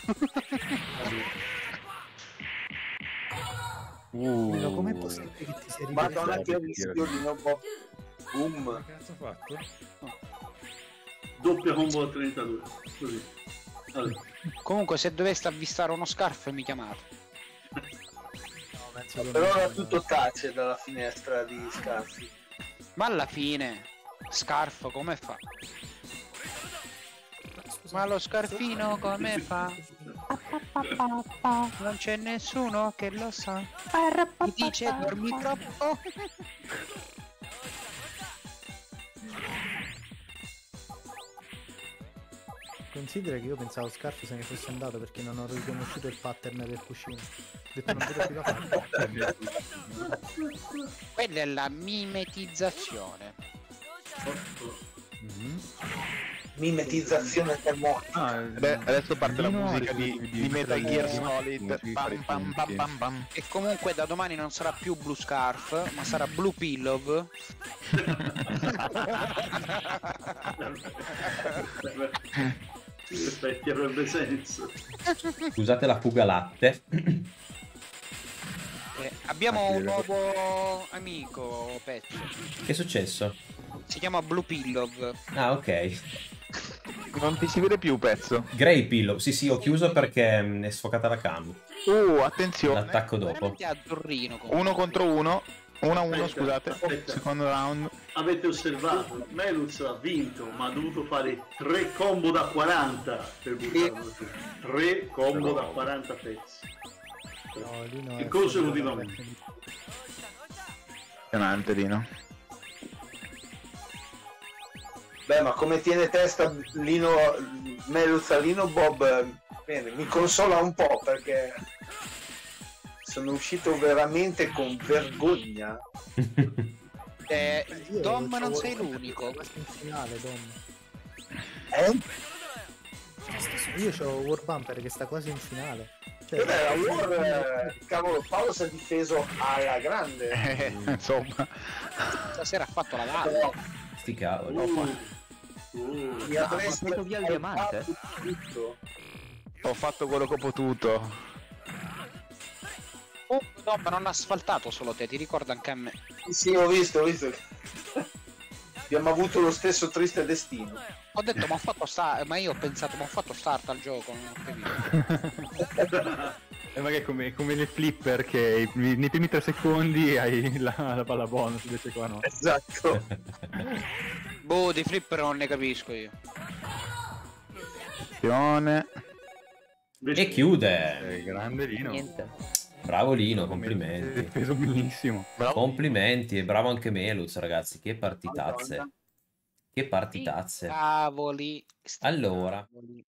Uh, Ma com'è possibile che ti sia Madonna, ripreso? che rischio di Lino Bob. Boom. Che cazzo ha fatto? Doppia combo a trentadue. Così. Allora. Comunque se doveste avvistare uno scarf mi chiamate. Per ora tutto tace dalla finestra di Scarfi. Ma alla fine Scarf come fa? Ma lo scarfino come fa? Non c'è nessuno che lo sa. Mi dice dormi troppo. Considera che io pensavo Scarf se ne fosse andato perché non ho riconosciuto il pattern del cuscino. Ho detto non vedo più la fare. Quella è la mimetizzazione. Mm-hmm. Mimetizzazione del mondo. Ah, Beh, adesso parte la no, musica di, di- di di- Metal Gear di- Solid. di- Bam, bam, bam, bam, bam. E comunque da domani non sarà più Blue Scarf, ma sarà Blue Pillow. In effetti avrebbe senso. Scusate la fuga latte. Eh, abbiamo un nuovo amico, pezzo. Che è successo? Si chiama Blue Pillow. Ah, ok. Non ti si vede più, pezzo. Grey Pillow. Sì, sì, ho chiuso perché mh, è sfocata la cam. Uh, attenzione. L'attacco dopo. Veramente azzurrino. comunque. Uno contro uno. Uno a uno, Aspetta, scusate. aspetta. Secondo round. Avete osservato, Meluz ha vinto, ma ha dovuto fare tre combo da quaranta per buttarlo giù. Tre combo da quaranta pezzi. No, lì no, Che è consecutivamente. Impressionante, Dino. Beh, ma come tiene testa Lino Meluz, Lino Bob, bene, mi consola un po' perché sono uscito veramente con vergogna. Eh, Io Dom c'ho non sei War- l'unico. quasi in finale, Dom. Eh? Io c'ho War Bumper che sta quasi in finale. Cioè, Vabbè, la War, eh, cavolo, Paolo si è difeso alla grande. Eh, insomma. Stasera ha fatto la data. Sti cavoli. Uh, Mi avresti portato via il diamante? tutto. Ho fatto quello che ho potuto. Oh, Dom non ha asfaltato solo te, ti ricordo anche a me. Sì, ho visto, ho visto. Abbiamo avuto lo stesso triste destino. Ho detto, ma ho fatto start, ma io ho pensato, ma ho fatto start al gioco, non ho capito. E magari come, come nel flipper che nei nei primi tre secondi hai la, la palla bonus, invece qua no. Esatto. Boh, di flipper non ne capisco io. Attenzione. E chiude. Eh, grande Lino. Niente. Bravo Lino, Hai complimenti. preso benissimo. Complimenti e bravo anche Meluz, ragazzi. Che partitazze. Che partitazze. Cavoli. sti Allora. cavoli.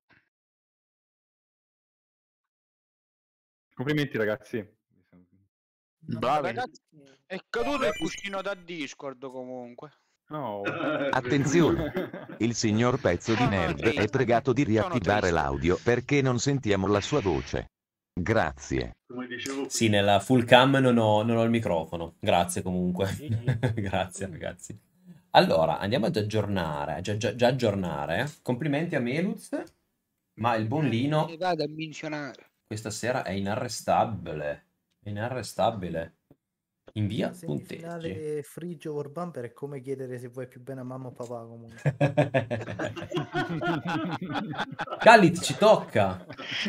Complimenti ragazzi. Bravi. Ragazzi, è caduto il cuscino da Discord comunque. No. Attenzione, il signor Pezzo di Nerd è pregato di riattivare l'audio perché non sentiamo la sua voce. Grazie. come dicevo Sì, nella full cam non ho, non ho il microfono. Grazie comunque. Grazie ragazzi. Allora, andiamo ad aggiornare. Già, già, già aggiornare. Complimenti a Meluz. Ma il buon Lino Mi vado a menzionare. questa sera è inarrestabile. È inarrestabile. Invia Se in punteggi. finale frigio War Bumper è come chiedere se vuoi più bene a mamma o papà comunque. Galit, ci tocca.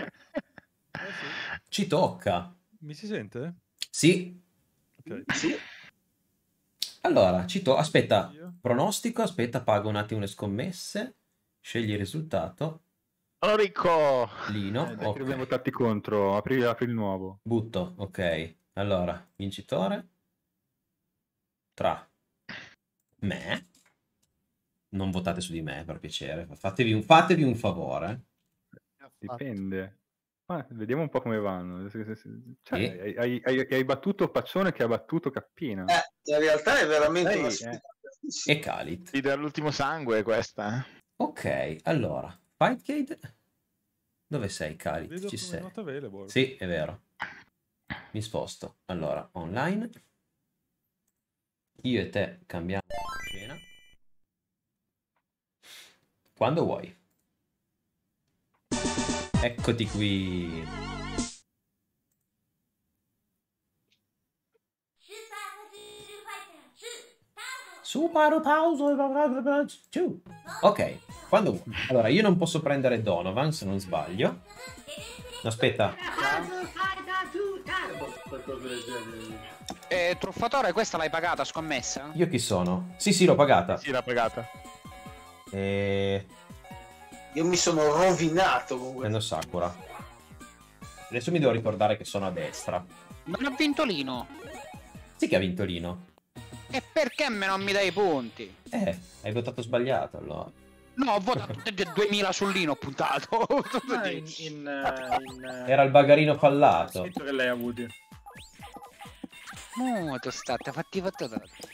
Ci tocca. Mi si sente? Sì. Ok. Sì. Allora, ci to- aspetta, pronostico, aspetta, pago un attimo le scommesse, scegli il risultato, Sono ricco. Lino, Eh, dai, ok. che dobbiamo votarti contro, apri, apri il nuovo. Butto, ok. Allora, vincitore tra me, non votate su di me per piacere, fatevi un, fatevi un favore. Dipende. Ma vediamo un po' come vanno. Se- se- se- Cioè, E? hai, hai- hai- hai battuto Paccione che ha battuto Cappina. Eh, in realtà è veramente Dai, una eh. sfida. E Khalid. Ti dà l'ultimo sangue questa. eh. Ok, allora, Fightcade, dove sei Khalid? Vedo Ci come sei? not available. Sì, è vero. Mi sposto. Allora, online. Io e te cambiamo scena. Quando vuoi. Eccoti qui. Super pausa. Ok, quando vuoi. Allora, io non posso prendere Donovan se non sbaglio. No, aspetta. qualcosa del genere. Eh, truffatore, questa l'hai pagata, scommessa? Io chi sono? Sì, sì, l'ho pagata. Sì, l'ha pagata. E... Io mi sono rovinato con questo. Prendo Sakura. Adesso mi devo ricordare che sono a destra. Non ha vinto Lino. Sì che ha vinto Lino. E perché me non mi dai i punti? Eh, hai votato sbagliato allora. No, ho votato duemila sul Lino, ho puntato. Ah, in, in, eh, in, eh, Era il bagarino fallato. scritto che lei ha avuto. No, tu state fatti fatti.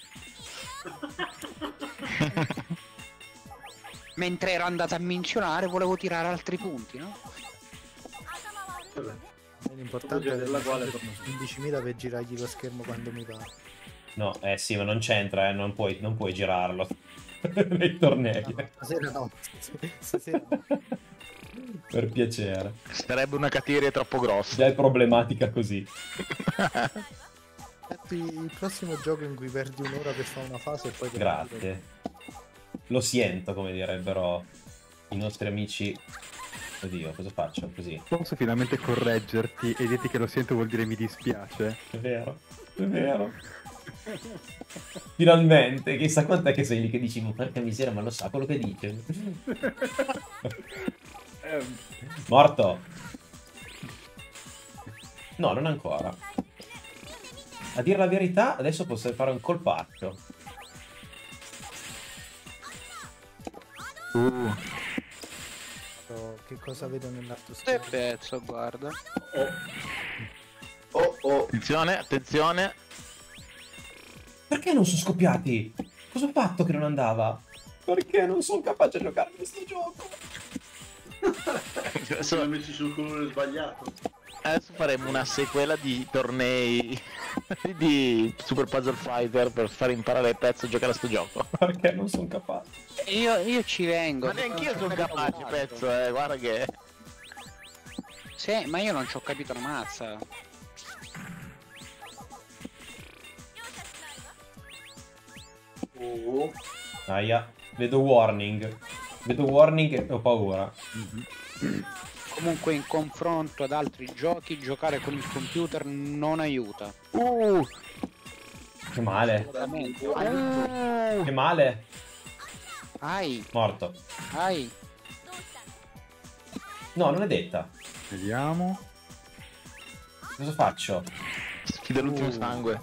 Mentre ero andato a minzionare volevo tirare altri punti, no? L'importante è della quale avere quindicimila per girargli lo schermo quando mi pare. No, eh sì, ma non c'entra, eh, non puoi, non puoi girarlo nei tornei. No, stasera no, stasera no. Per piacere. Sarebbe una cattiveria troppo grossa. Già è problematica così. Il prossimo gioco in cui perdi un'ora per fare una fase e poi... Grazie. Lo sento, come direbbero i nostri amici. Oddio, cosa faccio? Così. Posso finalmente correggerti e dirti che lo sento vuol dire mi dispiace? È vero, è vero. Finalmente, chissà quant'è che sei lì che dici, ma porca miseria, ma lo sa quello che dice. Morto. No, non ancora. A dire la verità, adesso posso fare un colpaccio. Uh. Che cosa vedo nell'altro Che schermo? pezzo, guarda. Oh, oh. Attenzione, attenzione. Perché non sono scoppiati? Cosa ho fatto che non andava? Perché non sono capace a giocare a questo gioco? Sono messi sul colore sbagliato. Adesso faremo una sequela di tornei di Super Puzzle Fighter per far imparare il pezzo a giocare a sto gioco. Perché non sono capace? Io, io ci vengo. Ma neanche io sono capace, pezzo, eh, guarda che... Sì, ma io non ci ho capito una mazza. Oh. Aia, vedo warning. Vedo warning e ho paura. Comunque in confronto ad altri giochi giocare con il computer non aiuta. Uh, Che male. Veramente. Che male. Ai, Morto. ai. No, non è detta. Vediamo. Cosa faccio? sfida l'ultimo sangue.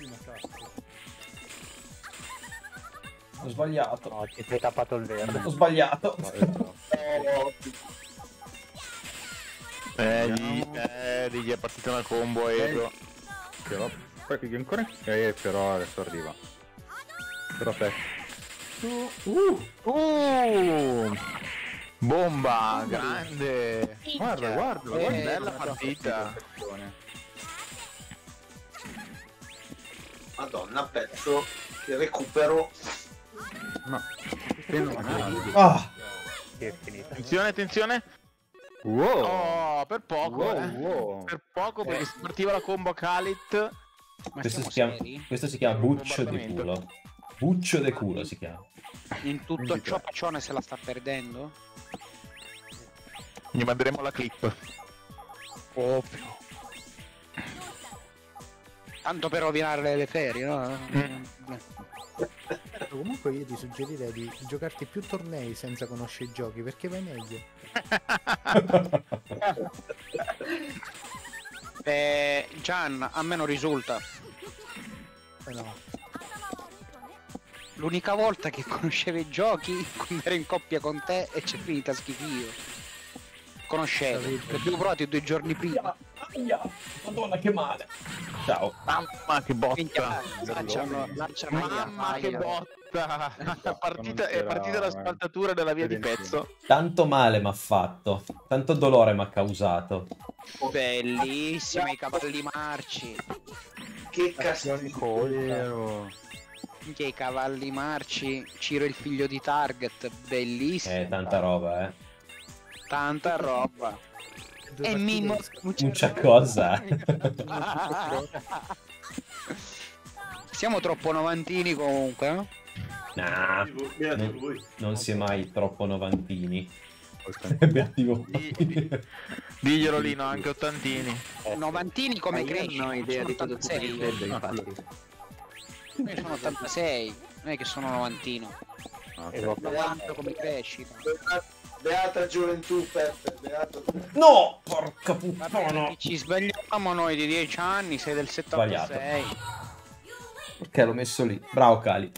Ho sbagliato. No, ti sei tappato il verde. Ho sbagliato. Eh, gli, eh, gli è partita una combo e... Però, poi che ancora... Eh, però adesso arriva. Però te... Uh, uh, bomba, grande. Guarda, guarda, Eh, guarda. bella partita. Madonna, pezzo che recupero. No, fenomenale. Ah, Sì, è finita. Attenzione, attenzione. Wow. Oh, per poco, Wow, eh. wow. Per poco perché si partiva la combo a Khalid. Ma questo siamo si, chiama, seri? questo si chiama Buccio di Bombardamento. culo. Buccio de culo si chiama. In tutto ciò Pacione se la sta perdendo? Gli manderemo la clip. Ovvio. Tanto per rovinare le ferie, no? Comunque io ti suggerirei di giocarti più tornei senza conoscere i giochi perché vai meglio. Eh, Gian, a me non risulta. Eh no. L'unica volta che conoscevo i giochi quando ero in coppia con te e c'è finita schifio. Conoscevo, l'abbiamo provati due giorni prima. Aia, madonna che male. Ciao. Mamma che botta. Minchia, lanciano, lanciano Mamma via. che botta. partita, è partita la spaltatura della via di pezzo. Tanto male m'ha fatto. Tanto dolore m'ha causato. Bellissima i cavalli marci. Che castigo. Che i cavalli marci. Ciro il figlio di Target. Bellissimo. Eh, tanta roba, eh. Tanta roba. E Mimmo Muccia cosa. Siamo troppo novantini comunque, no? Nah, non, non si è mai troppo novantini. Beativo. Diglielo Lino, anche ottantini. Novantini come Ma io cresci? non ho idea di cosa tu ottantasei. intenda, infatti. Io sono ottantasei, non è che sono novantino. Okay. novanta come crescita. Beata gioventù, Peppe, beata gioventù. No, porca puttana. Ci sbagliamo noi di dieci anni, sei del settantasei. Perché l'ho messo lì? Bravo Cali.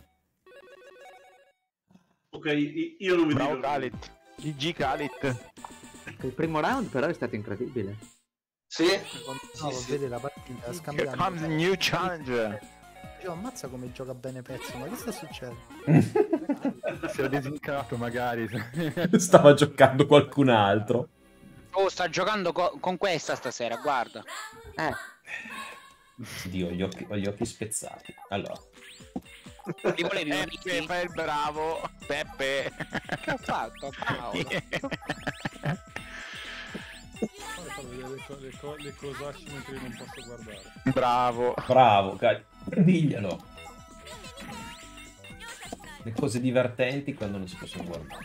Ok, i- io non mi Bravo dico. Khalid. G G Khalid. Il primo round però è stato incredibile. Sì? No, vede la partita Here scambiando. comes a new challenger. Io ammazza come gioca bene Pezzo, ma che sta succedendo? Si era desincato magari. Stava giocando qualcun altro. Oh, sta giocando co- con questa stasera, guarda. Eh. Dio, ho gli occhi, ho gli occhi spezzati. Allora. Li volevi Peppe, fai il bravo. Peppe. Che ho fatto, Paolo? Fammi vedere le, co- le, co- le cosacce mentre io non posso guardare. Bravo. Bravo, Cali. Diglielo. Le cose divertenti quando non si possono guardare.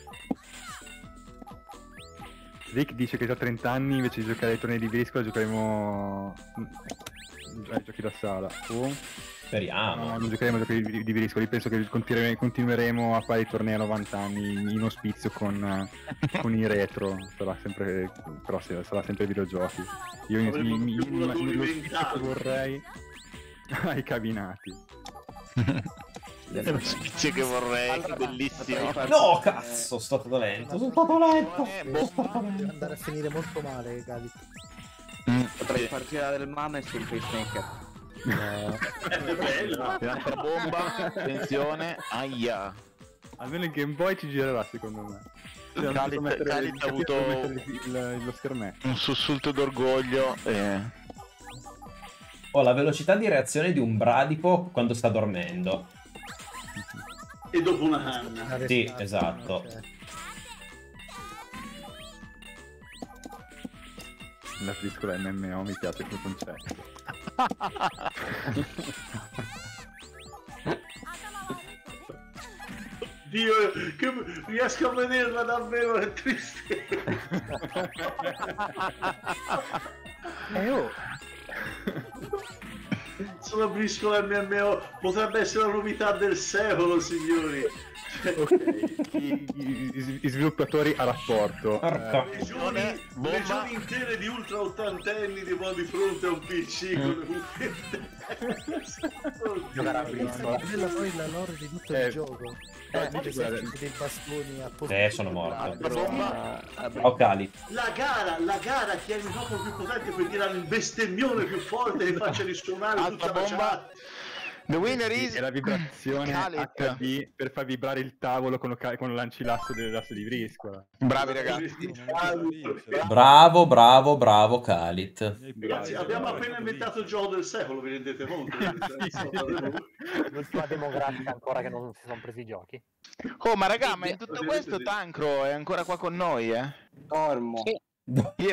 Rick dice che ha trenta anni, invece di giocare ai tornei di briscola giocheremo ai giochi da sala. Oh. Speriamo. No, non giocheremo ai giochi di, di briscola, io penso che continuere- continueremo a fare i tornei a novanta anni in ospizio con, con i retro, sarà sempre, però sì, sarà sempre videogiochi. Io mi, Avremo mi, più mi, lavoratori lo spizio mentali. che vorrei ai cabinati. È lo spizio che vorrei, bellissimo. No, cazzo, sono stato lento. Sono stato lento. Deve andare a finire molto male, Cali. Potrei far girare il mame sul pacemaker. È bello. Un'altra bomba, attenzione, aia. Almeno il Game Boy ci girerà secondo me. Cioè, Khalid- non mettere- Khalid ha capito avuto- dove mettere il- il- lo schermetto. Un sussulto d'orgoglio. E... Ho la velocità di reazione di un bradipo quando sta dormendo. E dopo una canna. Sì, esatto. La briscola M M O mi piace quel concetto. Dio, che riesco a vederla davvero, è triste. Eh oh, Sulla briscola M M O potrebbe essere la novità del secolo, signori. Ok, i, i- i sviluppatori a rapporto. Porca. Eh, Regioni, bomba. regioni intere di ultra ottantenni di di fronte a un P C con le giocare a briscola. Quella poi la lore di tutto Eh, il gioco. eh, Eh, dice, eh, guarda, dei bastoni a posto. Eh, sono morto. Altra bomba. Ciao Cali. La gara, la gara, chi è il microfono più potente per tirare il bestemmione più forte che faccia risuonare Altra tutta la bomba. chat. The winner is è la vibrazione Khalid. H D per far vibrare il tavolo quando, ca- quando lanci l'asso dell'asso di briscola. Bravi ragazzi. Bravo, bravo, bravo Khalid. Ragazzi, abbiamo appena inventato il gioco del secolo, vi rendete conto? L'ultima demografica ancora che non si sono presi i giochi. Oh, ma raga, ma in tutto questo Tancro è ancora qua con noi, eh? Dormo. Io-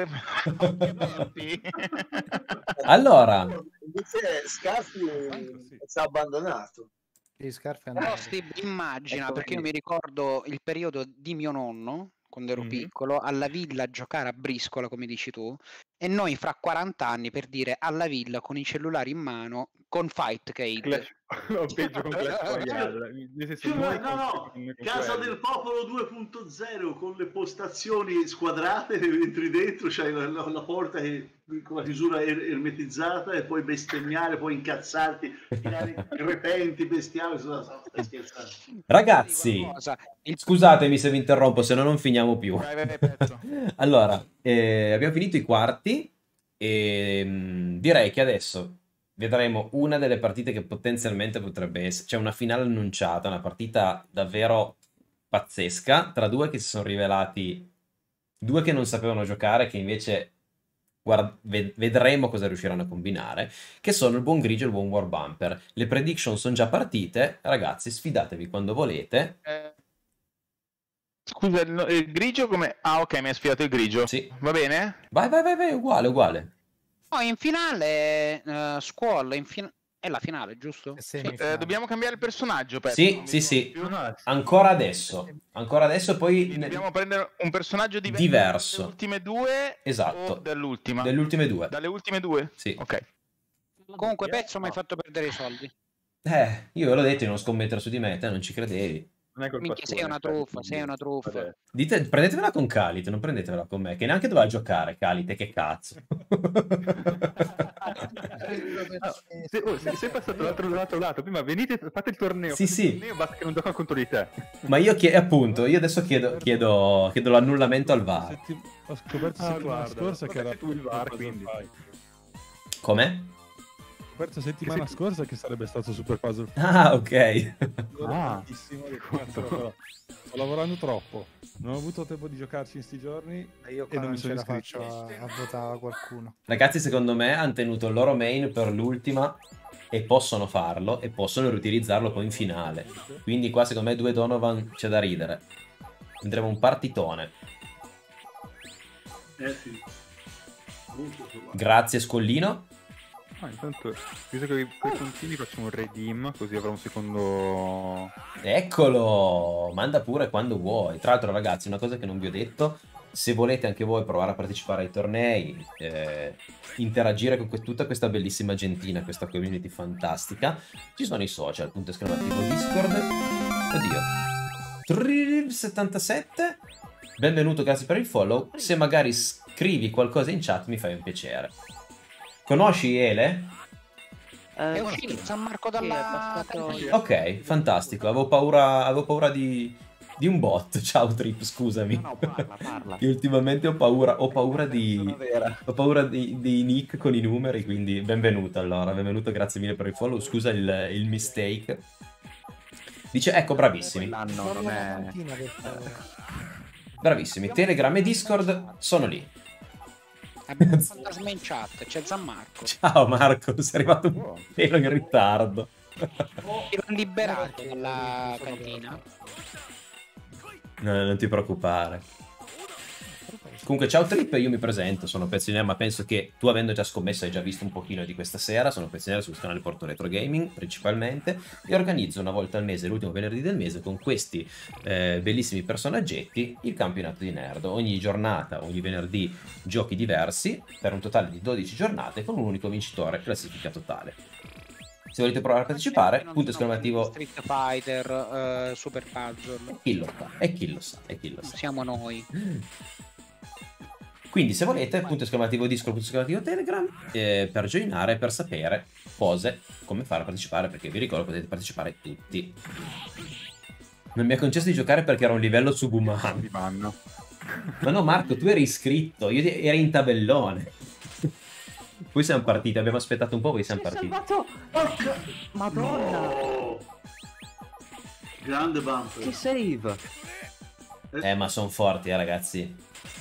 Allora, Invece Scarfi ci ha abbandonato. Sì, Scarfe è Però andato. Steve, immagina, Ecco perché io qui. mi ricordo il periodo di mio nonno, quando ero Mhm. piccolo, alla villa a giocare a briscola, come dici tu, e noi fra quaranta anni, per dire, alla villa con i cellulari in mano, con Fightcade. Clash- o peggio con Clash Royale. Nel senso, Sì, noi no, no, con- con Casa quelli. del Popolo due punto zero con le postazioni squadrate, entri dentro, c'hai la, la- la porta che, con la chiusura er- ermetizzata e puoi bestemmiare, puoi incazzarti, tirare repenti, bestiali sulla stai scherzando. ragazzi, Cosa? Il- scusatemi se vi interrompo, se no non finiamo più. Vai, vai, vai, pezzo. Allora, eh, abbiamo finito i quarti e mm, direi che adesso vedremo una delle partite che potenzialmente potrebbe essere, c'è una finale annunciata, una partita davvero pazzesca tra due che si sono rivelati, due che non sapevano giocare, che invece guard- ved- vedremo cosa riusciranno a combinare, che sono il buon grigio e il buon war bumper. Le prediction sono già partite, ragazzi, sfidatevi quando volete. Eh, Scusa, il, il grigio come... Ah, ok, mi ha sfidato il grigio. Sì. Va bene? Vai, vai, vai, vai, uguale, uguale. No, in finale, eh, Squall, in fin- è la finale, giusto? È semifinale. Eh, dobbiamo cambiare il personaggio, Pezzo. Sì, non mi sì, ricordo sì. più. No, no, Ancora adesso, ancora adesso e poi Quindi dobbiamo prendere un personaggio diverso, Diverso. dalle ultime due Esatto. o dall'ultima? delle ultime due. Dalle ultime due? Sì. Ok. Comunque, pezzo mi hai fatto perdere i soldi. Eh, io ve l'ho detto di non scommettere su di me, te non ci credevi. Non è colpa Minchia, sua, sei una in effetti, truffa, sei una truffa. Dite, prendetevela con Calite, non prendetevela con me, che neanche doveva giocare Calite, che cazzo. Ah, se, oh, se sei passato dall'altro, dall'altro lato, prima venite, fate il torneo. Sì, fate sì. il torneo, basta che non giocano contro di te. Ma io chiedo, appunto, io adesso chiedo, chiedo, chiedo l'annullamento al V A R. Setti- Ho scoperto Ah, settimana guarda, scorsa che vabbè, era tu il V A R, Puzzle quindi. Fight. Com'è? Ho scoperto settimana Che se- scorsa che sarebbe stato Super Puzzle Fight. Ah, ok. Ero Ah. tantissimo, che cazzo, però sto lavorando troppo. Non ho avuto tempo di giocarci in sti giorni E io e qua non non mi ce sono la iscritto. faccio a, a votare qualcuno. Ragazzi, secondo me hanno tenuto il loro main per l'ultima e possono farlo e possono riutilizzarlo poi in finale. Quindi qua secondo me due Donovan c'è da ridere. Andremo un partitone. Eh sì. Grazie Scollino. Ah, intanto, visto che quei puntini facciamo un redeem, così avrò un secondo... Eccolo, manda pure quando vuoi. Tra l'altro ragazzi, una cosa che non vi ho detto, se volete anche voi provare a partecipare ai tornei, eh, interagire con que- tutta questa bellissima gentina, questa community fantastica, ci sono i social, punto esclamativo Discord. Oddio. Trrr, settantasette. Benvenuto, grazie per il follow. Se magari scrivi qualcosa in chat mi fai un piacere. Conosci Ele? È uscito San Marco dalla... Ok, fantastico. Avevo paura, avevo paura di, di un bot. Ciao Trip, scusami. No, no, parla, parla. Io ultimamente ho paura, ho paura di, Sono vera. ho paura di, di nick con i numeri, quindi benvenuto allora, benvenuto, grazie mille per il follow. Scusa il, il mistake. Dice, ecco, bravissimi. L'anno non è... Bravissimi. Telegram e Discord sono lì. Abbiamo un fantasma in chat, c'è Gianmarco. Ciao Marco, sei arrivato un pelo in ritardo. Ti l'hanno liberato dalla cantina. No, non ti preoccupare. Comunque ciao Trip, io mi presento, sono Pezziniere, ma penso che tu avendo già scommesso hai già visto un pochino di questa sera. Sono Pezziniere sul canale Porto Retro Gaming principalmente e organizzo una volta al mese, l'ultimo venerdì del mese, con questi eh, bellissimi personaggetti il campionato di nerd. Ogni giornata, ogni venerdì giochi diversi per un totale di dodici giornate con un unico vincitore, classifica totale. Se volete provare a partecipare, punto esclamativo Street Fighter, uh, Super Puzzle. chi lo sa, e chi lo sa, e chi lo sa. Siamo noi. Quindi se volete, punto esclamativo Discord, punto esclamativo Telegram, eh, per joinare, per sapere cose, come fare a partecipare, perché vi ricordo potete partecipare tutti. Non mi ha concesso di giocare perché era un livello subumano. Ma no Marco, tu eri iscritto, io eri in tabellone. Poi siamo partiti, abbiamo aspettato un po', poi siamo partiti. Salvato! Porca... Madonna! No. Grande bumper. Che save! Eh, ma sono forti, eh, ragazzi.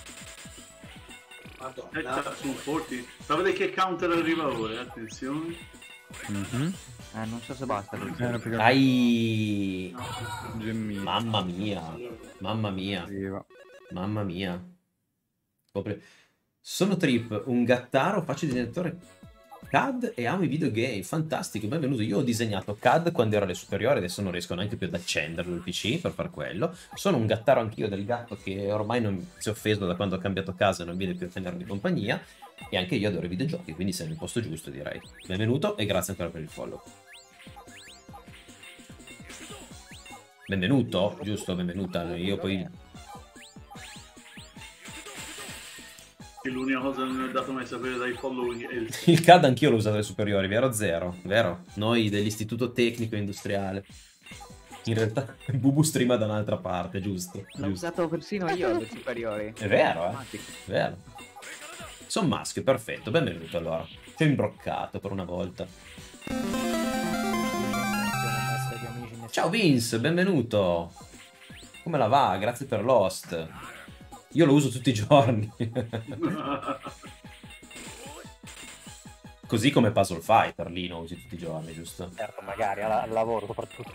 Madonna. Sono forti. Sapete che counter arriva ora? Attenzione. Mm-hmm. Eh, non so se basta così. Eh, perché... Ai... Gemmi. Mamma mia. Mamma mia. Arriva. Mamma mia. Scopri- Sono Trip, un gattaro, faccio il disegnatore C A D e amo i videogame, fantastico, benvenuto. Io ho disegnato C A D quando ero alle superiori, adesso non riesco neanche più ad accenderlo il P C per far quello. Sono un gattaro anch'io del gatto che ormai non si è offeso da quando ho cambiato casa e non viene più a tenermi compagnia. E anche io adoro i videogiochi, quindi sei nel posto giusto, direi. Benvenuto e grazie ancora per il follow. Benvenuto, giusto, benvenuta. Io poi... L'unica cosa che non è dato mai sapere dai following è il... Il C A D anch'io l'ho usato alle superiori, vero? Zero, vero? Noi dell'istituto tecnico industriale. In realtà Bubu streama da un'altra parte, giusto? L'ho giusto. usato persino io alle superiori. È vero, eh? È vero. Sono maschio, perfetto, benvenuto allora. Ti ho imbroccato per una volta. Ciao Vince, benvenuto. Come la va? Grazie per l'host. Io lo uso tutti i giorni. Così come Puzzle Fighter, lì lo usi tutti i giorni, giusto? Certo, magari al, al lavoro soprattutto.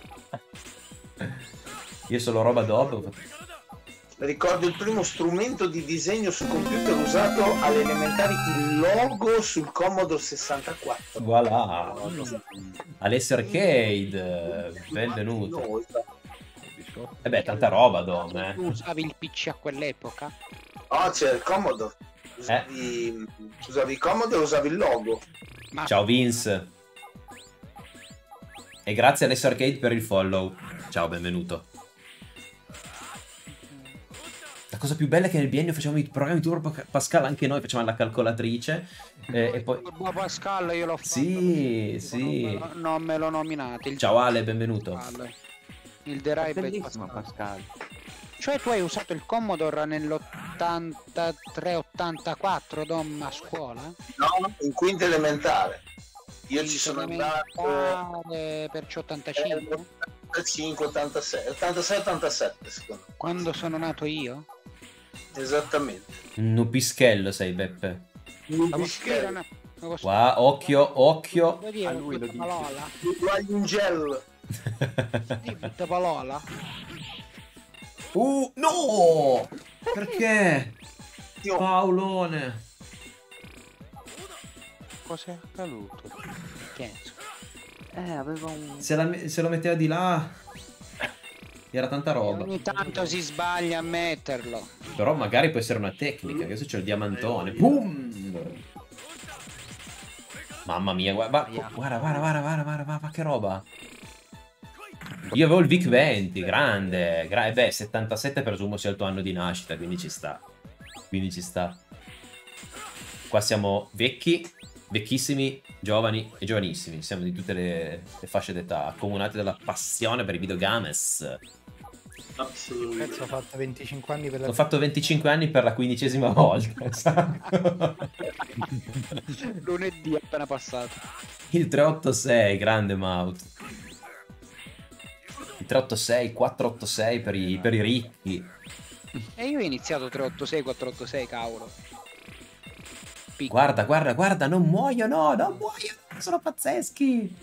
Io solo roba dopo. Ricordo il primo strumento di disegno su computer usato alle elementari, il logo sul Commodore sessantaquattro. Voilà. Alessia Arcade, benvenuto. E beh, tanta roba, Dom, eh. Tu usavi il P C a quell'epoca? Oh, c'era il Commodore. Usavi, usavi il Commodore e usavi il logo. Ma... Ciao Vince. E grazie Alessia Arcade per il follow. Ciao, benvenuto. cosa più bella è che nel biennio facevamo i programmi di Turbo Pascal, anche noi facevamo la calcolatrice. Eh, e poi... Turbo Pascal io l'ho fatto. Sì, sì. Non, non me lo nominate. Il Ciao Ale, benvenuto. Pascal. Il Derive è Bellissimo Pascal. Cioè tu hai usato il Commodore nell'ottantatré ottantaquattro, Dom, a scuola? No, in quinta elementare. Io ci sono andato perciò ottantacinque? ottantacinque, ottantasei, ottantasei, ottantasette secondo me. Quando sono nato io? Esattamente. Un nupischello sei, Beppe. Nupischello. Qua, occhio, occhio. A lui lo parola. Guagliungel. Butta parola. Uh, no! Perché? Paolone. Cos'è accaduto? Che Eh, aveva un... Se, la, se lo metteva di là... Era tanta roba. Ogni tanto si sbaglia a metterlo. Però magari può essere una tecnica. Adesso c'è il diamantone. Boom! Mamma mia, guarda, guarda, guarda, guarda, guarda, guarda, guarda, guarda che roba. Io avevo il Vic venti, grande. Gra e beh, settantasette presumo sia il tuo anno di nascita, quindi ci sta. Quindi ci sta. Qua siamo vecchi, vecchissimi, giovani e giovanissimi. Siamo di tutte le, le fasce d'età, accomunati dalla passione per i videogames. Assolutamente. Ho fatto venticinque anni per la... Ho fatto venticinque anni per la quindicesima volta. Esatto. Lunedì appena passato. Il trecentoottantasei, grande Maut. Il trecentoottantasei, quattrocentottantasei per i, per i ricchi. E io ho iniziato trecentoottantasei, quattrocentottantasei, cavolo. Piccolo. Guarda, guarda, guarda, non muoiono, non muoiono, sono pazzeschi.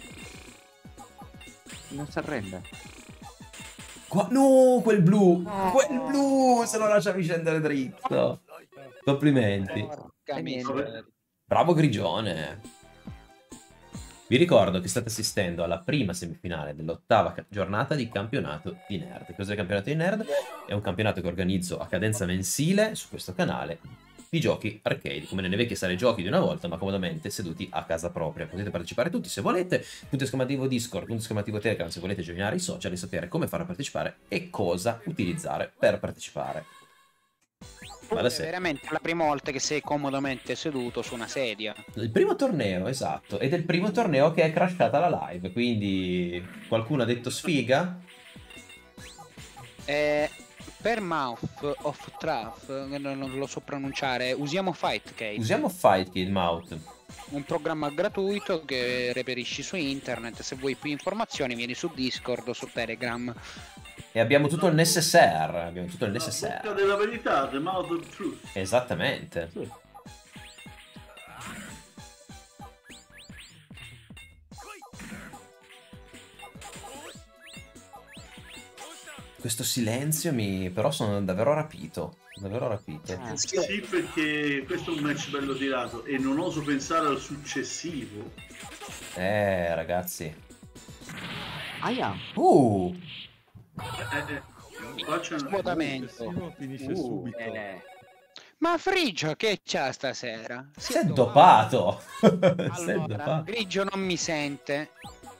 Non si arrende. Qua, no, quel blu, oh. quel blu, se lo lasciavi scendere dritto. Complimenti. Bravo Grigione. Vi ricordo che state assistendo alla prima semifinale dell'ottava giornata di campionato di Nerd. Cos'è il campionato di Nerd? È un campionato che organizzo a cadenza mensile su questo canale di giochi arcade, come nelle vecchie sale giochi di una volta, ma comodamente seduti a casa propria. Potete partecipare tutti se volete. Punto esclamativo Discord, punto esclamativo Telegram se volete joinare i social e sapere come fare a partecipare e cosa utilizzare per partecipare. È veramente la prima volta che sei comodamente seduto su una sedia. Il primo torneo, esatto, ed è il primo torneo che è crashata la live, quindi qualcuno ha detto sfiga? Eh, per Mouth of Truth, non lo so pronunciare, usiamo Fightcade. Usiamo Fightcade, Mouth. Un programma gratuito che reperisci su internet. Se vuoi più informazioni vieni su Discord o su Telegram. E abbiamo tutto il necessaire. Abbiamo tutto il necessaire. La della verità, the mouth of truth. Esattamente. Sì. Questo silenzio mi... però sono davvero rapito. Davvero rapito. Ah, sì, perché questo è un match bello tirato e non oso pensare al successivo. Eh, ragazzi. Aia. Uh. Eh, eh. Svuotamento. Finisce uh, subito. Eh. Ma Frigio che c'ha stasera? Si è dopato. Allora, si è dopato. Grigio non mi sente.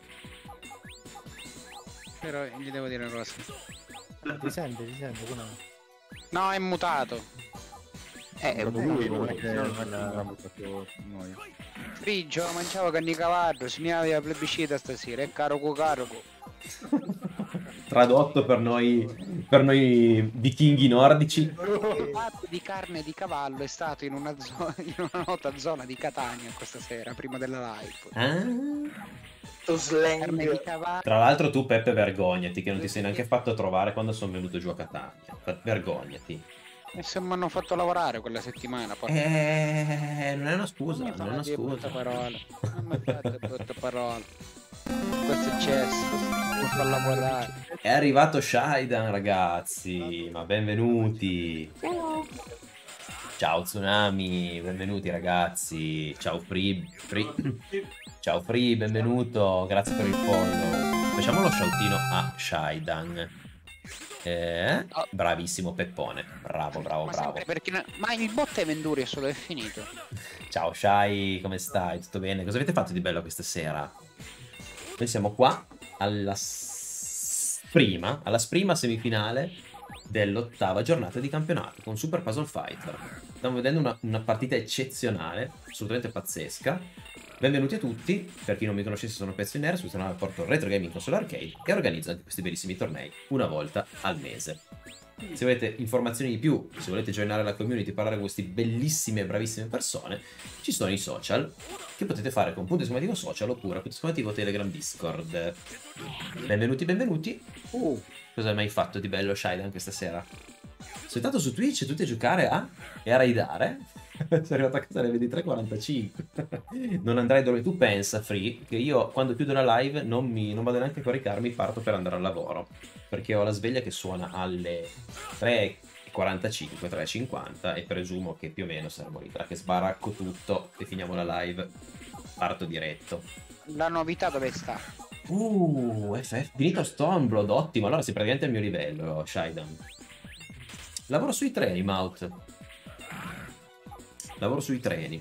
Però gli devo dire una cosa. Ti sente, ti sente, come no? No, è mutato. Eh, è lui, non è che non l'ha mutato noi. Frigio, mangiavo carne di cavallo, si mi aveva plebiscita stasera, è caro co caro. Tradotto per noi, per noi vichinghi nordici. Il fatto di carne di cavallo è stato in una, zona, in una nota zona di Catania questa sera, prima della live. Ah. Carne di cavallo. Tra l'altro tu Peppe vergognati che non ti sei neanche fatto trovare quando sono venuto giù a Catania. Vergognati. E se mi hanno fatto lavorare quella settimana poi. Eh, non è una scusa, non, non è una scusa. Parole. Non mi fate brutte parole. Cosa è successo? Non fa lavorare. È arrivato Shaidan, ragazzi, ma benvenuti. Ciao Tsunami, benvenuti ragazzi. Ciao Free, Free. Ciao Free, benvenuto, grazie per il follow. Facciamo lo shoutino a Shaidan. Eh, bravissimo Peppone, bravo, bravo, ma bravo. Perché... Ma il bot Eventurious dove è finito? Ciao Shai, come stai? Tutto bene? Cosa avete fatto di bello questa sera? Noi siamo qua alla s... prima, alla prima semifinale dell'ottava giornata di campionato con Super Puzzle Fighter. Stiamo vedendo una, una partita eccezionale, assolutamente pazzesca. Benvenuti a tutti, per chi non mi conoscesse sono Pezzo in Nero, sul canale porto Retro Gaming Console Arcade e organizzo anche questi bellissimi tornei una volta al mese. Se volete informazioni di più, se volete joinare la community, parlare con queste bellissime e bravissime persone, ci sono i social che potete fare con punto esclamativo social oppure punto esclamativo Telegram Discord. Benvenuti, benvenuti. Uh, cosa hai mai fatto di bello Shaidan questa sera? Sei stato su Twitch tutti a giocare a e a raidare? Sei arrivato a casa alle ventitré e quarantacinque. Non andrai dove tu pensa, Free, che io quando chiudo la live non, mi, non vado neanche a coricarmi, parto per andare al lavoro, perché ho la sveglia che suona alle tre e quarantacinque, tre e cinquanta e presumo che più o meno saremo lì, che sbaracco tutto e finiamo la live, parto diretto. La novità dove sta? Uh, F F, finito Stormblood, ottimo, allora sei praticamente al mio livello, Shaidan. Lavoro sui treni, Maut. Lavoro sui treni.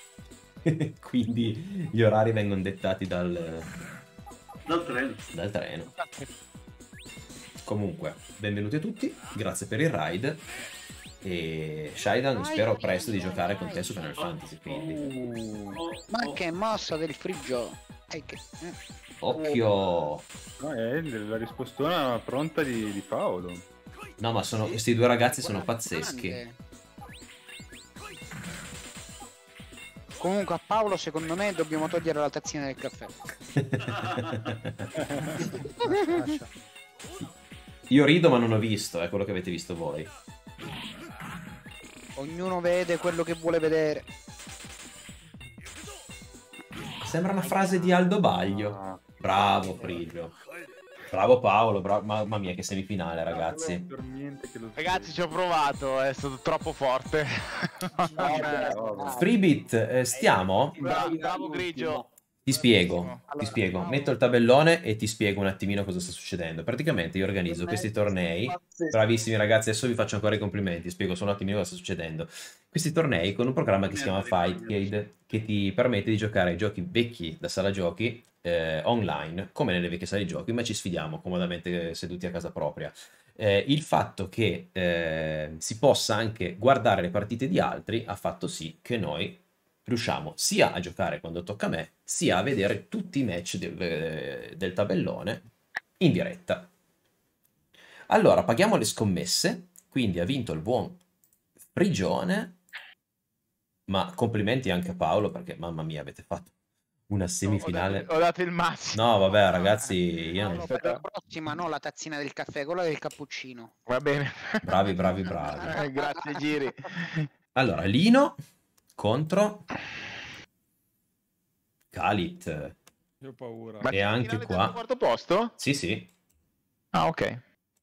Quindi gli orari vengono dettati dal... Dal treno. Dal treno. Comunque, benvenuti a tutti, grazie per il ride. E Shaidan, spero presto di giocare con te su Final Fantasy, quindi. Ma che mossa del frigio! Eh, che... eh. Occhio! No, è la rispostona pronta di, di Paolo. No, ma sono, questi due ragazzi sono pazzeschi. Comunque a Paolo secondo me dobbiamo togliere la tazzina del caffè. Io rido ma non ho visto, è quello che avete visto voi. Ognuno vede quello che vuole vedere. Sembra una frase di Aldo Baglio. Bravo Friglio. Bravo Paolo, bravo. Mamma mia che semifinale ragazzi. Ragazzi ci ho provato, è stato troppo forte. Freebit, eh, stiamo? Bravo, bravo Grigio. Ti spiego, ti spiego. Metto il tabellone e ti spiego un attimino cosa sta succedendo. Praticamente io organizzo questi tornei. Bravissimi ragazzi, adesso vi faccio ancora i complimenti. Spiego solo un attimino cosa sta succedendo. Questi tornei con un programma che si chiama Fightcade, che ti permette di giocare ai giochi vecchi da sala giochi eh, online, come nelle vecchie sale giochi, ma ci sfidiamo comodamente seduti a casa propria. Eh, il fatto che eh, si possa anche guardare le partite di altri ha fatto sì che noi riusciamo sia a giocare quando tocca a me, sia a vedere tutti i match del, del tabellone in diretta. Allora, paghiamo le scommesse, quindi ha vinto il buon Prigione, ma complimenti anche a Paolo, perché mamma mia avete fatto una semifinale. Ho dato, ho dato il massimo. No, vabbè ragazzi, io non... No, per la prossima no, la tazzina del caffè, quella del cappuccino. Va bene. Bravi, bravi, bravi. Eh, grazie Giri. Allora, Lino contro Khalid. Io ho paura. Ma e anche qua al quarto posto? Sì, sì. Ah, ok.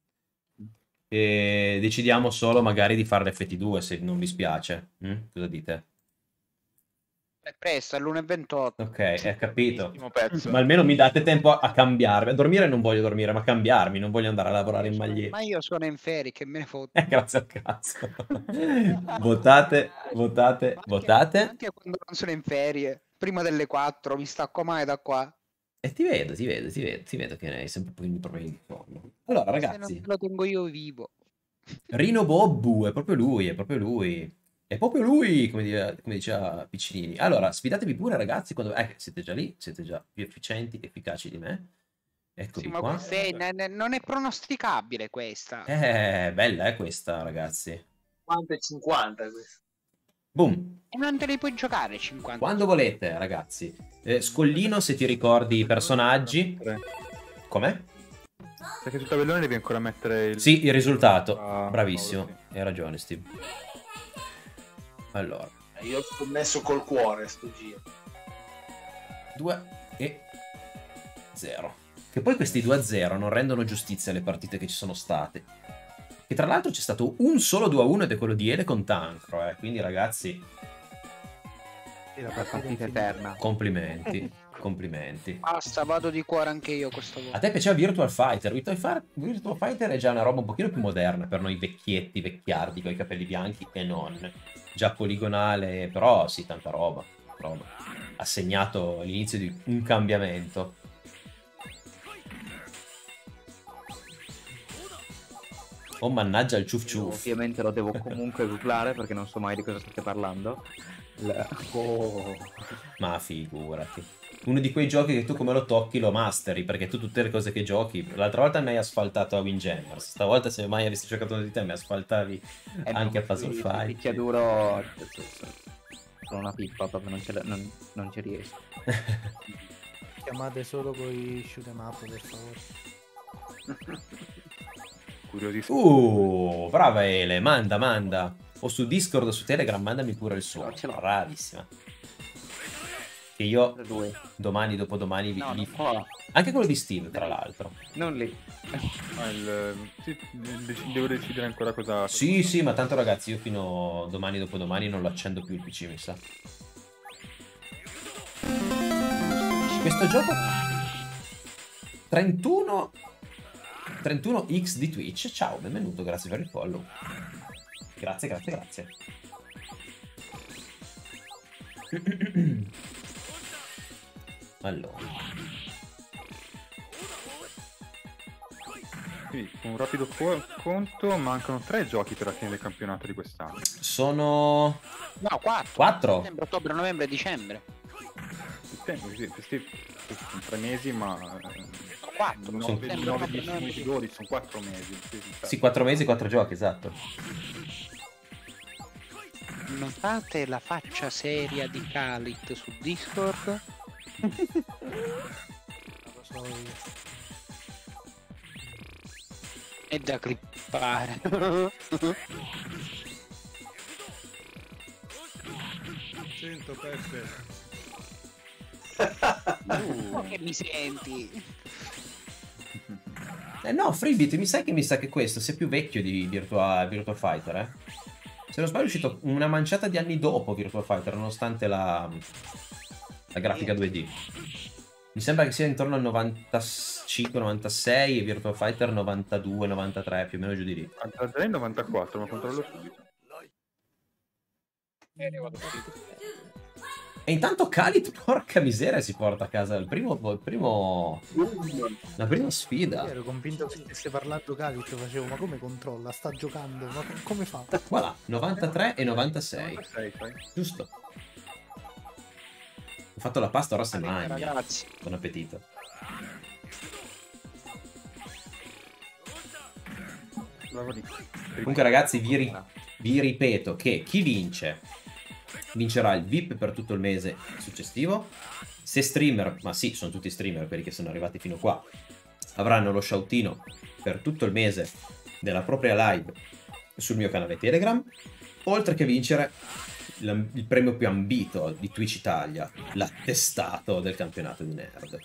E decidiamo solo magari di fare l'F T due se non vi spiace. Mm? Cosa dite? È presto, è l'una e ventotto. Ok, è capito. Pezzo. Ma almeno mi date tempo a, a cambiarmi. A dormire non voglio dormire, ma cambiarmi. Non voglio andare a lavorare in maglietta. Ma io sono in ferie, che me ne foto. Eh, grazie al cazzo. Votate, votate, anche, votate. Anche quando non sono in ferie, prima delle quattro, mi stacco mai da qua. E ti vedo, ti vedo, ti vedo, ti vedo che ne hai sempre un po' in forma. Allora, ragazzi. Se non lo tengo io vivo. Rino Bobbu, è proprio lui, è proprio lui. È proprio lui, come diceva, come diceva Piccinini. Allora, sfidatevi pure, ragazzi, quando... Eh, siete già lì, siete già più efficienti, efficaci di me. Eccovi Sì, ma qua. questa è- ne- ne- non è pronosticabile questa. Eh, bella è questa, ragazzi. cinquanta e cinquanta questo. Boom. E non te li puoi giocare cinquanta. Quando volete, ragazzi. Eh, Scollino, se ti ricordi i personaggi. Com'è? Perché sul tabellone devi ancora mettere il... Sì, il risultato. Ah, Bravissimo. Paolo, Hai ragione, Steve. Allora. Io ho scommesso col cuore sto giro. due e zero. Che poi questi due a zero non rendono giustizia alle partite che ci sono state. Che tra l'altro c'è stato un solo due a uno ed è quello di Ele con Tancro, eh. Quindi ragazzi, La partita eterna. complimenti, complimenti. Basta, vado di cuore anche io questa A volta. te piaceva Virtual Fighter? Virtual, Far- Virtual Fighter è già una roba un pochino più moderna per noi vecchietti, vecchiardi, con i capelli bianchi e non. Già poligonale, però sì, tanta roba. roba. Ha segnato l'inizio di un cambiamento. Oh mannaggia il ciuf ciuf. Ovviamente lo devo comunque googlare perché non so mai di cosa state parlando. La- Oh. Ma figurati. Uno di quei giochi che tu come lo tocchi lo masteri, perché tu tutte le cose che giochi... L'altra volta mi hai asfaltato a Windjammers, stavolta se mai avessi giocato uno di te mi asfaltavi Eh, anche no, a Puzzle sì, Fight. picchiaduro sono una pippa, proprio non, ce la- non, non ci riesco. Chiamate solo con i shoot 'em up, per favore. Curiosissimo. Uh, brava Ele, manda, manda. O su Discord o su Telegram, mandami pure il suo. Ce l'ho. Bravissima. Che io Due. domani, dopodomani vi... No, vi- non qua. Anche quello di Steve, tra l'altro. Non lì. Ah, il- sì, dec- devo decidere ancora cosa... Sì, sì, ma tanto ragazzi, io fino a domani, dopodomani non lo accendo più il P C, mi sa. Questo gioco... trentuno... trentuno X di Twitch. Ciao, benvenuto, grazie per il follow. Grazie, grazie, grazie. Allora, Quindi, con un rapido co- conto, mancano tre giochi per la fine del campionato di quest'anno. sono No, quattro. quattro. Settembre, ottobre, novembre, dicembre. Settembre, sì, questi sono tre mesi, ma... quattro. nove, Settembre, nove, ottobre, dieci, novembre, undici, dodici, sono quattro mesi. Sì, sì, Sì, quattro mesi, quattro giochi, esatto. Notate la faccia seria di Khalid su Discord? Non lo so io. È da clippare. cento Peppe. Oh, che mi senti? Eh no, Freebit, mi sa che mi sa che questo sia più vecchio di Virtua, Virtua Fighter, eh? Se non sbaglio è uscito una manciata di anni dopo Virtua Fighter, nonostante la, la grafica due D. Mi sembra che sia intorno al novantacinque novantasei e Virtua Fighter novantadue novantatré, più o meno giù di lì. Andrei novantaquattro, ma controllo subito. E intanto Khalid, porca miseria, si porta a casa il primo, il primo la prima sfida. Io ero convinto che stesse parlando Khalid, facevo ma come controlla? Sta giocando, ma com- come fa? Voilà, novantatré e novantasei. novantasei, sai? Giusto. Ho fatto la pasta, ora se mangia. Ragazzi. Buon appetito. Comunque ragazzi vi, ri- vi ripeto che chi vince vincerà il V I P per tutto il mese successivo. Se streamer, ma sì, sono tutti streamer quelli che sono arrivati fino qua, avranno lo shoutino per tutto il mese della propria live sul mio canale Telegram, oltre che vincere la- il premio più ambito di Twitch Italia, l'attestato del campionato di nerd.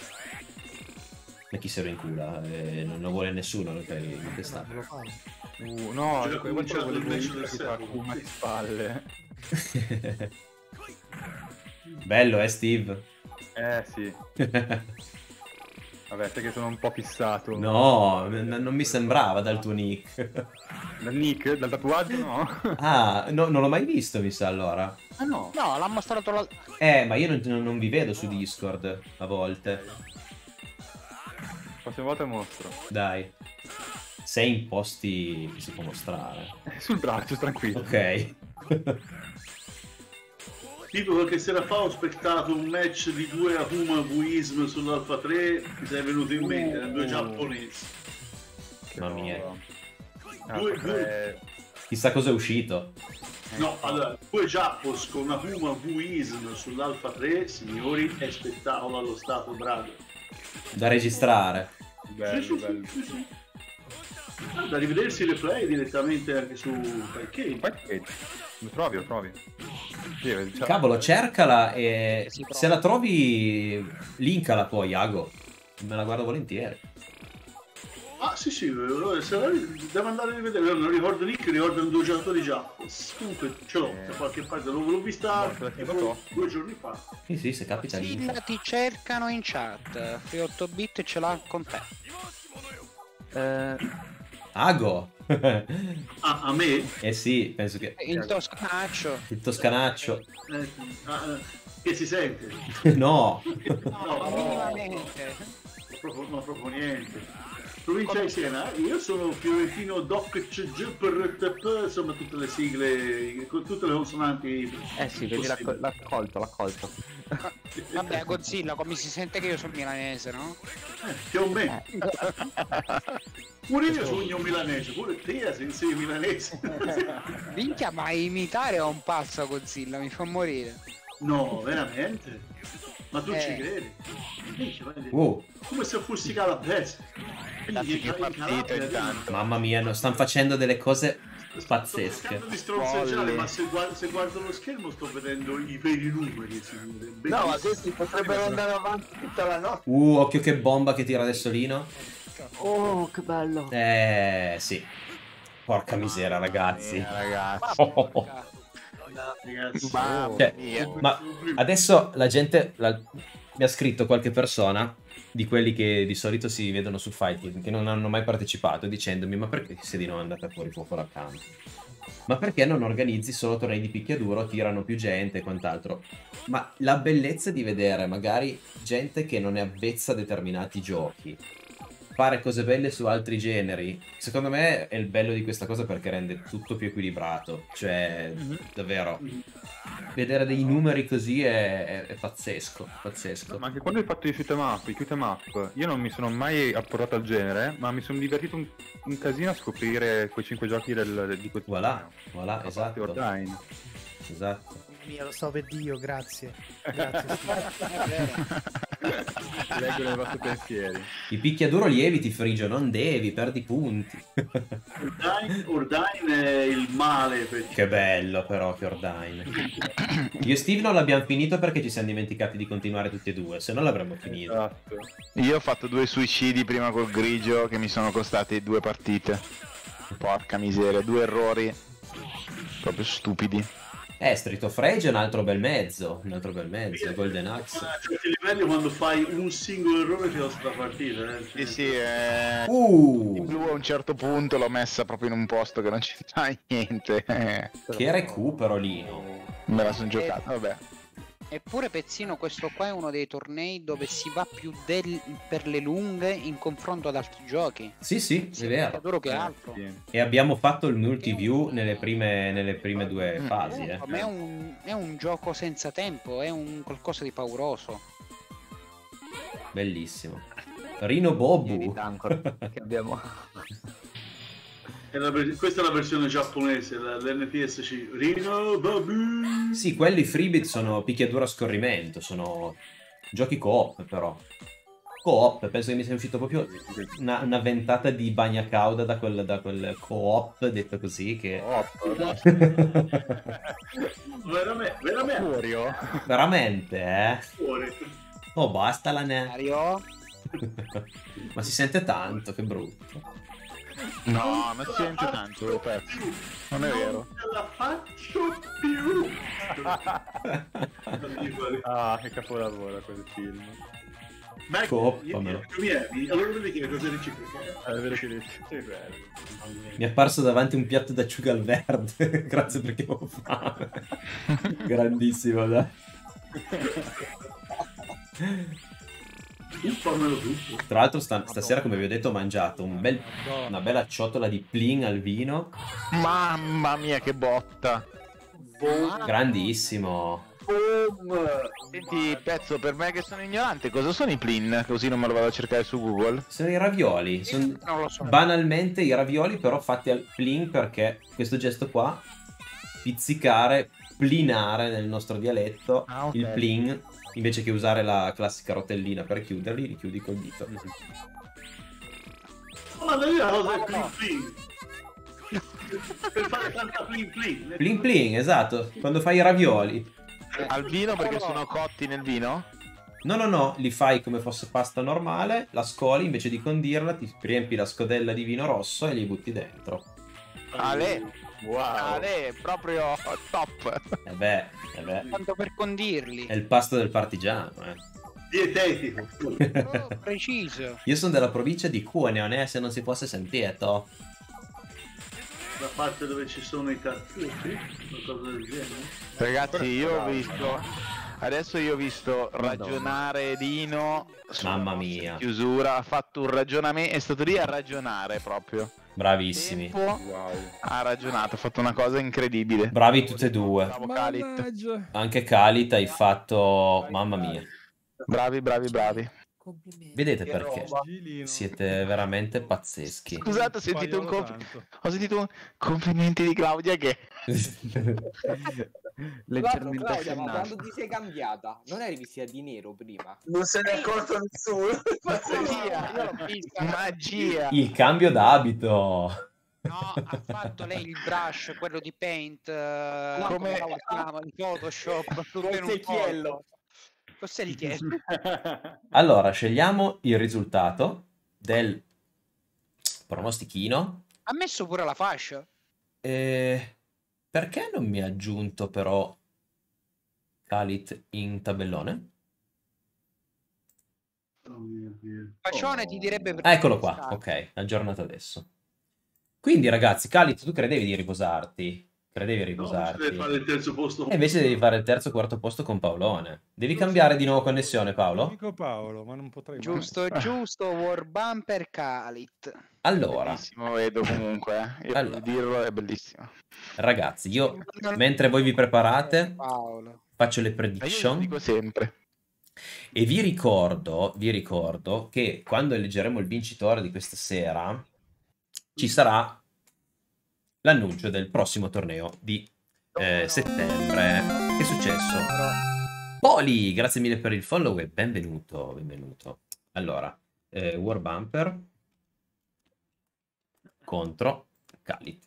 E chi se lo incula, eh, non lo vuole nessuno l'attestato. Me lo fanno. Uh, no, Già quella volta cominciato volevo il match io del che fa secolo. Kuma di spalle. Bello, eh Steve? Eh sì. Vabbè, sai che sono un po' fissato. No, n- non mi sembrava dal tuo nick. Dal nick? Dal tatuaggio no? Ah, no, non l'ho mai visto, mi sa allora. Ah no. No, l'ha mostrato la... Eh, ma io non, non- non vi vedo su Discord a volte. La prossima volta mostro. Dai. Sei in posti che si può mostrare. Sul braccio, tranquillo. Ok. Tipo qualche sera fa ho aspettato un match di due Akuma Buism sull'Alpha tre, mi sei venuto in mente, erano due giapponesi. Mamma mia. Ah, Due- perché- Chissà cosa è uscito. No, allora, due Jappos con Akuma Buism sull'Alpha tre, signori, è spettacolo allo stato, bravo. Da registrare. Bello, Sì, sì, bello. sì, sì. Ah, da rivedersi i replay direttamente anche su Parquet. Parquet. Lo trovi, lo trovi. Sì, cioè- Cavolo, cercala e se la trovi linkala poi, Iago. Me la guardo volentieri. Ah sì sì, eh, se la- devo andare a rivedere, non ricordo Nick, ricordo due giocatori Jappos. Comunque ce l'ho da qualche parte, l'ho, l'ho vista tipo due giorni fa. Sì, sì, se capita link. Silla ti cercano in chat. Free otto bit ce l'ha con te. Eh, Ago. Ah, a me? Eh sì, penso che... Il toscanaccio. Il toscanaccio. Eh, ah, eh, che si sente? No. No, minimamente. proprio, no, proprio niente. Provincia di Siena, io sono Fiorentino Doc C G per T P, insomma tutte le sigle, con tutte le consonanti. Eh sì, vedi l'ha l'ha colto, l'ha colto. Vabbè, Godzilla, come si sente che io sono milanese, no? Eh, più o meno. Pure io sogno milanese, pure te sei, sei milanese. Minchia, ma imitare è un pazzo Godzilla, mi fa morire. No, veramente? Ma tu Eh. ci credi? Dici, vai, Oh. come se fossi calabrese. Ragazzi, che partito intanto. Mamma mia, no, stanno facendo delle cose pazzesche. Cercando di stronzeggiare, ma se guardo, se guardo lo schermo sto vedendo i veri numeri. No, ma questi potrebbero andare avanti tutta la notte. Uh, occhio che bomba che tira adesso Lino. Oh, che bello. Eh, sì. Porca misera, ragazzi. ragazzi. Oh, oh. Ragazzi, Cioè, ma adesso la gente la- mi ha scritto qualche persona di quelli che di solito si vedono su Fighting che non hanno mai partecipato dicendomi: ma perché sei di nuovo andata fuori fuoco la camera? Ma perché non organizzi solo tornei di picchiaduro, tirano più gente e quant'altro? Ma la bellezza di vedere magari gente che non è avvezza a determinati giochi fare cose belle su altri generi, secondo me è il bello di questa cosa, perché rende tutto più equilibrato. Cioè, davvero, vedere dei numeri così è, è, è pazzesco, pazzesco. Ma anche quando hai fatto i shoot 'em up, i shoot 'em up, io non mi sono mai approdato al genere, ma mi sono divertito un, un casino a scoprire quei cinque giochi del, di questo. Voilà, voilà, esatto. Ordain. Esatto. Mia, lo so per Dio, grazie. Grazie. Leggo nei vostri pensieri. I picchiaduro lieviti, Frigio, non devi, perdi punti. Ordain, Ordain è il male. Perché... Che bello però, che Ordain. Io e Steve non l'abbiamo finito perché ci siamo dimenticati di continuare tutti e due, se no l'avremmo finito. Esatto. Io ho fatto due suicidi prima col grigio che mi sono costati due partite. Porca miseria, due errori proprio stupidi. Eh, Street of Rage è un altro bel mezzo, un altro bel mezzo, Golden Axe. A certi livelli quando fai un singolo errore ti losta la partita. Eh. Sì, sì, eh... Uh. il blu a un certo punto l'ho messa proprio in un posto che non c'entra niente. Che recupero, Lino. Me la sono giocata, vabbè. Eppure Pezzino, questo qua è uno dei tornei dove si va più del- per le lunghe in confronto ad altri giochi. Sì, sì, è vero. Adoro che altro. E abbiamo fatto il multiview nelle prime, nelle prime due fasi, eh. Ma è un, è un gioco senza tempo, è un qualcosa di pauroso. Bellissimo. Rino Bobu. che abbiamo... È la ver- questa è la versione giapponese, la- l'N T S C. Rino Babu. Sì, quelli Freebit sono picchiaduro a scorrimento, sono giochi co-op però. Co-op, penso che mi sia uscito proprio una, una ventata di bagna cauda da quel, da quel co-op, detto così, che... Veramente, veramente. Veramente, eh? Fuori. Oh, basta la ne... Mario? Ma si sente tanto, che brutto. No, non si sente tanto, lo pezzo. Non è vero. Non la faccio più. Ah, che capolavoro quel film. Ma Coppamelo. tu mi eri, allora vedi che cosa dici? È vero che dici. Sì, bello. Mi è apparso davanti un piatto d'acciuga al verde. Grazie perché avevo fame. Grandissimo, dai. Fammelo tutto. Tra l'altro sta- stasera, come vi ho detto, ho mangiato un bel- una bella ciotola di plin al vino. Mamma mia, che botta. Grandissimo. Senti, pezzo, per me che sono ignorante, cosa sono i plin? Così non me lo vado a cercare su Google. Sono i ravioli. Sono Non lo so. banalmente i ravioli, però fatti al plin, perché questo gesto qua, pizzicare, plinare nel nostro dialetto, Ah, ok. il plin, invece che usare la classica rotellina per chiuderli, li chiudi col dito. Ma lei la cosa è plin plin. Per fare tanta plin plin. Plin plin, esatto, quando fai i ravioli. Al vino perché sono cotti nel vino? No, no, no, li fai come fosse pasta normale, la scoli, invece di condirla ti riempi la scodella di vino rosso e li butti dentro. Ale, wow. Ale, proprio top. E beh, eh beh, Tanto per condirli. è il pasto del partigiano, eh. Dietetico. Oh, preciso. Io sono della provincia di Cuneo, né, se non si fosse sentito. La parte dove ci sono i tartufi, qualcosa del genere. Ragazzi, io ho visto Adesso io ho visto ragionare Dino sulla Mamma mossa di mia. chiusura, ha fatto un ragionamento, è stato lì a ragionare proprio. Bravissimi. Tempo, ha ragionato, ha fatto una cosa incredibile. Bravi tutti e due. Bravo Khalid. Anche Khalid hai fatto... Mamma mia. Bravi, bravi, bravi. Vedete perché? Siete veramente pazzeschi. Scusate, ho sentito un comp- ho sentito un complimenti di Claudia che Leggermente Claudia, ma quando ti sei cambiata? Non eri vestita di nero prima? Non se ne è accorto nessuno. Magia, io l'ho vista. Magia. Il cambio d'abito. No, ha fatto lei il brush, quello di Paint, eh, come lo chiama, il Photoshop, tutto in un colpo. Cos'è il chiello? Allora, scegliamo il risultato del pronostichino. Ha messo pure la fascia. E... Perché non mi ha aggiunto però Khalid in tabellone? Fascione ti direbbe... Ah, eccolo qua, ok, aggiornato adesso. Quindi ragazzi, Khalid, tu credevi di riposarti? Credevi riposarti? Devi fare il terzo posto. E invece devi fare il terzo o quarto posto con Paolone. Devi cambiare di nuovo connessione, Paolo? Dico Paolo, ma non potrei mai. Giusto, giusto, War Bumper Khalid. Allora, bellissimo Edo comunque, eh. Io Allora. devo dirlo, è bellissimo. ragazzi, io mentre voi vi preparate, Paolo. faccio le Ma io lo prediction. dico sempre. E vi ricordo, vi ricordo che quando eleggeremo il vincitore di questa sera ci sarà l'annuncio del prossimo torneo di eh, settembre. Che è successo? Poli, grazie mille per il follow e benvenuto, benvenuto. Allora, eh, War Bumper contro Khalid.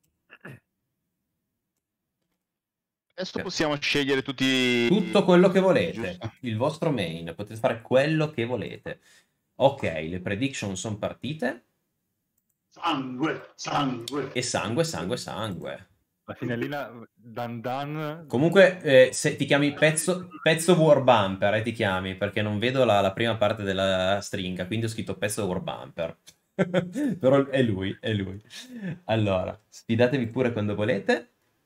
Adesso possiamo scegliere tutti... Tutto quello che volete, Giusto. il vostro main, potete fare quello che volete. Ok, le prediction sono partite. Sangue, sangue. E sangue, sangue, sangue. La finalina Dan Dan. Comunque, eh, se ti chiami pezzo, pezzo War Bumper, eh, ti chiami, perché non vedo la, la prima parte della stringa, quindi ho scritto pezzo War Bumper. Però è lui, è lui. Allora, sfidatevi pure quando volete.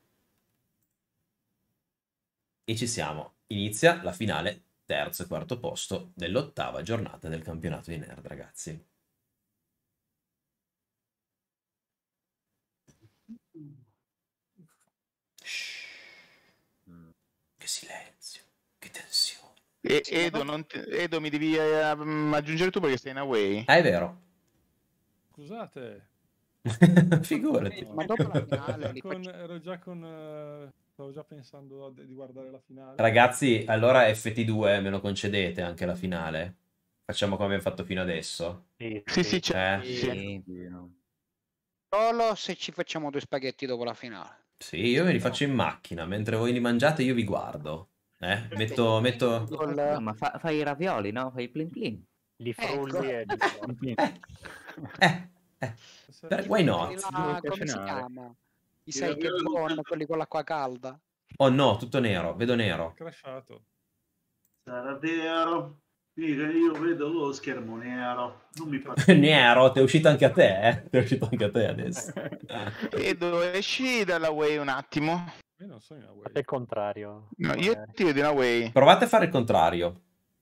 E ci siamo. Inizia la finale terzo e quarto posto dell'ottava giornata del campionato di Nerd, ragazzi. Che silenzio, che tensione. E, Edo, non ti- Edo, mi devi eh, aggiungere tu perché sei in away. Ah, è vero. Scusate. Figurati. Ma dopo la finale Ero li con- faccio- ero già con... eh, stavo già pensando di di guardare la finale. Ragazzi, allora F T due me lo concedete anche la finale? Facciamo come abbiamo fatto fino adesso? Sì, Sì, sì, c'è. Eh? Sì. Solo se ci facciamo due spaghetti dopo la finale. Sì, io me li faccio in macchina, mentre voi li mangiate io vi guardo. Eh? Metto, metto... No, ma fa- fai i ravioli, no? Fai i plin plin. Li Ecco. frulli e li Eh, eh, per- why not? Ah, come si chiama? I sai che buono, quelli con l'acqua calda. Oh no, tutto nero, vedo nero. Crashato. Sarà vero. Mica io vedo lo schermo nero. Non mi fa... Nero, ti è uscito anche a te, eh? Ti è uscito anche a te adesso. Edo, esci dalla way un attimo. Io non sono in away. È il contrario. No, io ti vedo in away. Provate a fare il contrario.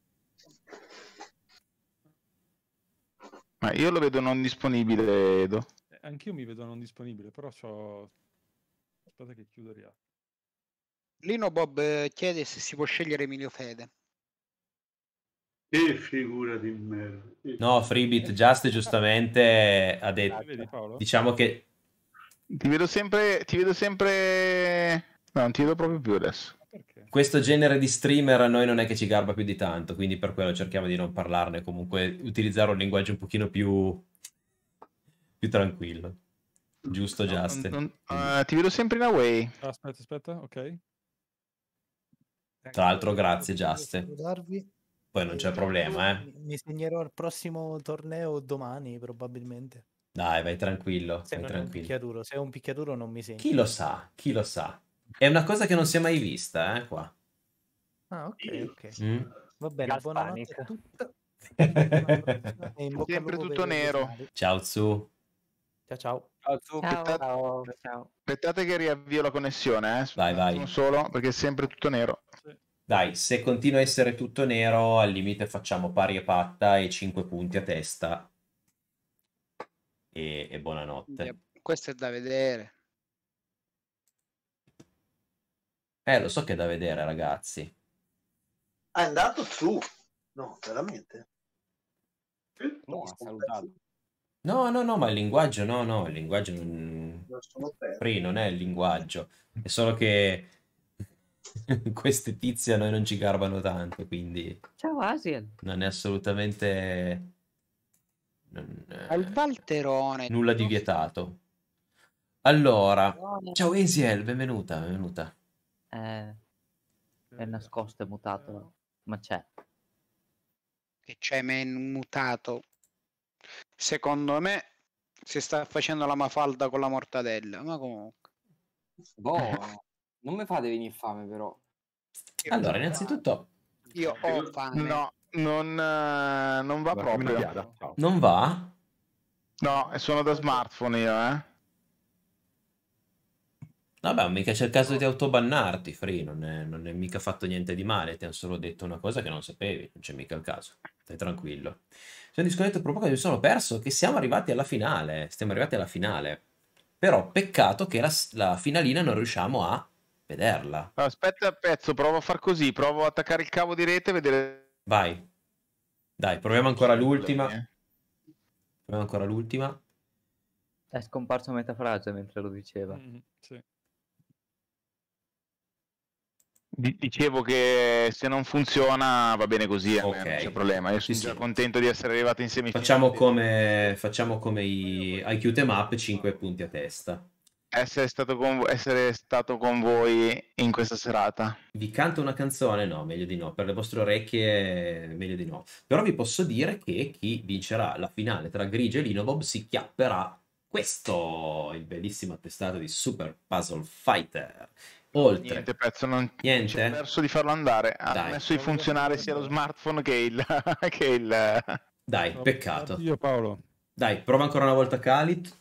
Ma io lo vedo non disponibile, Edo. Eh, Anch'io mi vedo non disponibile, però c'ho... Aspetta che chiudo React. Lino Bob eh, chiede se si può scegliere Emilio Fede. Che figura di merda. No, Freebit Just giustamente ha detto... Vedi Paolo? Diciamo che... Ti vedo sempre... Ti vedo sempre... No, non ti vedo proprio più adesso. Perché? questo genere di streamer a noi non è che ci garba più di tanto, quindi per quello cerchiamo di non parlarne, comunque utilizzare un linguaggio un pochino più, più tranquillo. Giusto, Just? Non- non- eh, ti vedo sempre in away. Aspetta, aspetta, ok. Tra l'altro, grazie, Just. Salutarvi. Poi non c'è problema, eh. Mi- Mi segnerò al prossimo torneo domani, probabilmente. Dai, vai tranquillo, Se vai non è un tranquillo. picchiaduro, se è un picchiaduro non mi segno. Chi lo sa, chi lo sa. È una cosa che non si è mai vista, eh, qua. Ah, ok, ok. Mm? Va bene, Gas buonanotte panic. a tutti. E in bocca al Sempre lupo tutto per i nero. giornali. Ciao, Zu. Ciao, ciao. Aspettate, Ciao, ciao. aspettate che riavvio la connessione, eh. Vai, vai. Un solo, perché è sempre tutto nero. Dai, se continua a essere tutto nero, al limite facciamo pari e patta e cinque punti a testa. E, e buonanotte. Questo è da vedere. Eh, lo so che è da vedere, ragazzi. Ah, è andato su. No, veramente. No, ha salutato. No, no, no, ma il linguaggio, no, no, il linguaggio non... Non sono perso. Free, non è il linguaggio. È solo che queste tizie a noi non ci garbano tanto, quindi... Ciao Asiel. Non è assolutamente... non- Al Valterone. nulla di vietato. Allora, ciao Asiel, benvenuta, benvenuta. Eh, è nascosto, è mutato, ma c'è. Che c'è men mutato. Secondo me si sta facendo la mafalda con la mortadella, ma comunque. Boh, non mi fate venire fame però. Allora, innanzitutto... Io ho fame. No, non, eh, non va Guarda, come una proprio. piada. Ciao. Non va? No, e sono da smartphone io, eh. Vabbè, mica c'è il caso di autobannarti, Free, non è, non è mica fatto niente di male, ti hanno solo detto una cosa che non sapevi, non c'è mica il caso, stai tranquillo. Sono disconnetto proprio che mi sono perso, che siamo arrivati alla finale, stiamo arrivati alla finale, però peccato che la, la finalina non riusciamo a vederla. Aspetta, pezzo, provo a far così, provo a attaccare il cavo di rete e vedere... Vai, dai, proviamo ancora l'ultima, proviamo ancora l'ultima. È scomparso a metà frase mentre lo diceva. Mm, sì. Di- Dicevo che se non funziona va bene così, a me Ok. non c'è problema. Io sono Sì, già sì. contento di essere arrivato in semifinale. Facciamo come, facciamo come i I Q Them Up, cinque punti a testa. Essere stato, con, vo- essere stato con voi in questa serata. Vi canto una canzone? No, meglio di no. Per le vostre orecchie, meglio di no. Però vi posso dire che chi vincerà la finale tra Grigio e Linobob si chiapperà questo, il bellissimo attestato di Super Puzzle Fighter. Oltre. Niente, pezzo, non Niente? ci ho perso di farlo andare. Ha Dai. messo di funzionare sia lo smartphone che il... che il... Dai, peccato. Io Paolo. Dai, prova ancora una volta Khalid.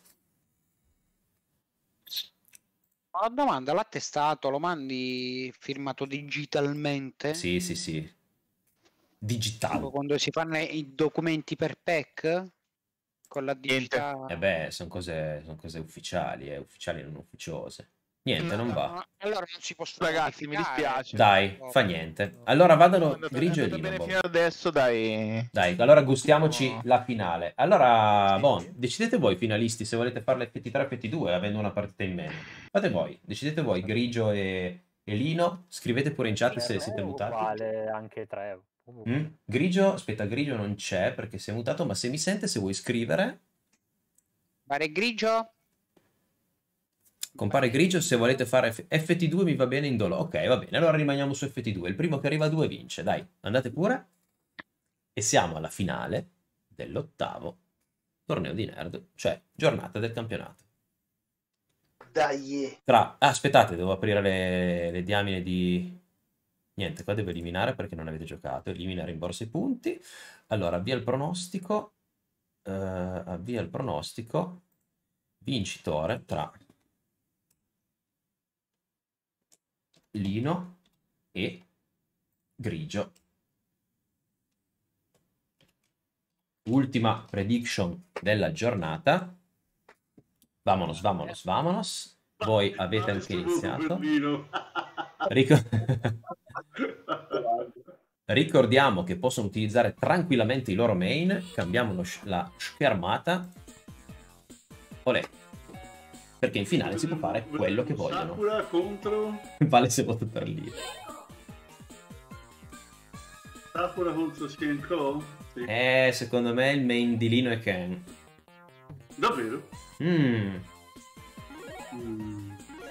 Una domanda, l'attestato lo mandi firmato digitalmente? Sì, sì, sì. Digitale. Tipo quando si fanno i documenti per P E C? Con la digitale? Eh beh, sono cose, son cose ufficiali, eh, ufficiali non ufficiose. Niente, non va. No, allora non si possono Ragazzi, mi modificare. dispiace. Dai, fa niente. Allora vadano È Grigio e andata bene Linobob. fino adesso, dai. Dai, allora gustiamoci la finale. Allora, bon, decidete voi finalisti se volete fare l'F T tre o F T due avendo una partita in meno. Fate voi, decidete voi, Grigio e, e Lino. Scrivete pure in chat se siete mutati. Uguale anche tre. Mm? Grigio, aspetta, Grigio non c'è perché si è mutato, ma se mi sente, se vuoi scrivere, Pare Grigio? compare Grigio, se volete fare F- F T due mi va bene in dolo. Ok, va bene, allora rimaniamo su F T due. Il primo che arriva a due vince, dai, andate pure. E siamo alla finale dell'ottavo torneo di Nerd, cioè giornata del campionato. Dai. Tra... Ah, aspettate, devo aprire le, le diamine di... Niente, qua devo eliminare perché non avete giocato. Elimina, rimborsa i punti. Allora, avvia il pronostico. Eh, avvia il pronostico. Vincitore tra Lino e Grigio. Ultima prediction della giornata. Vamonos, vamonos, vamonos. Voi avete anche iniziato. Ricor- Ricordiamo che possono utilizzare tranquillamente i loro main. Cambiamo lo sh- la schermata. Olè. Perché in finale si può fare quello che vogliono. Sakura contro Vale se voto per lì. Sakura contro Skenko? Sì. Eh, secondo me il main di Lino è Ken. Davvero? Mm. Mm.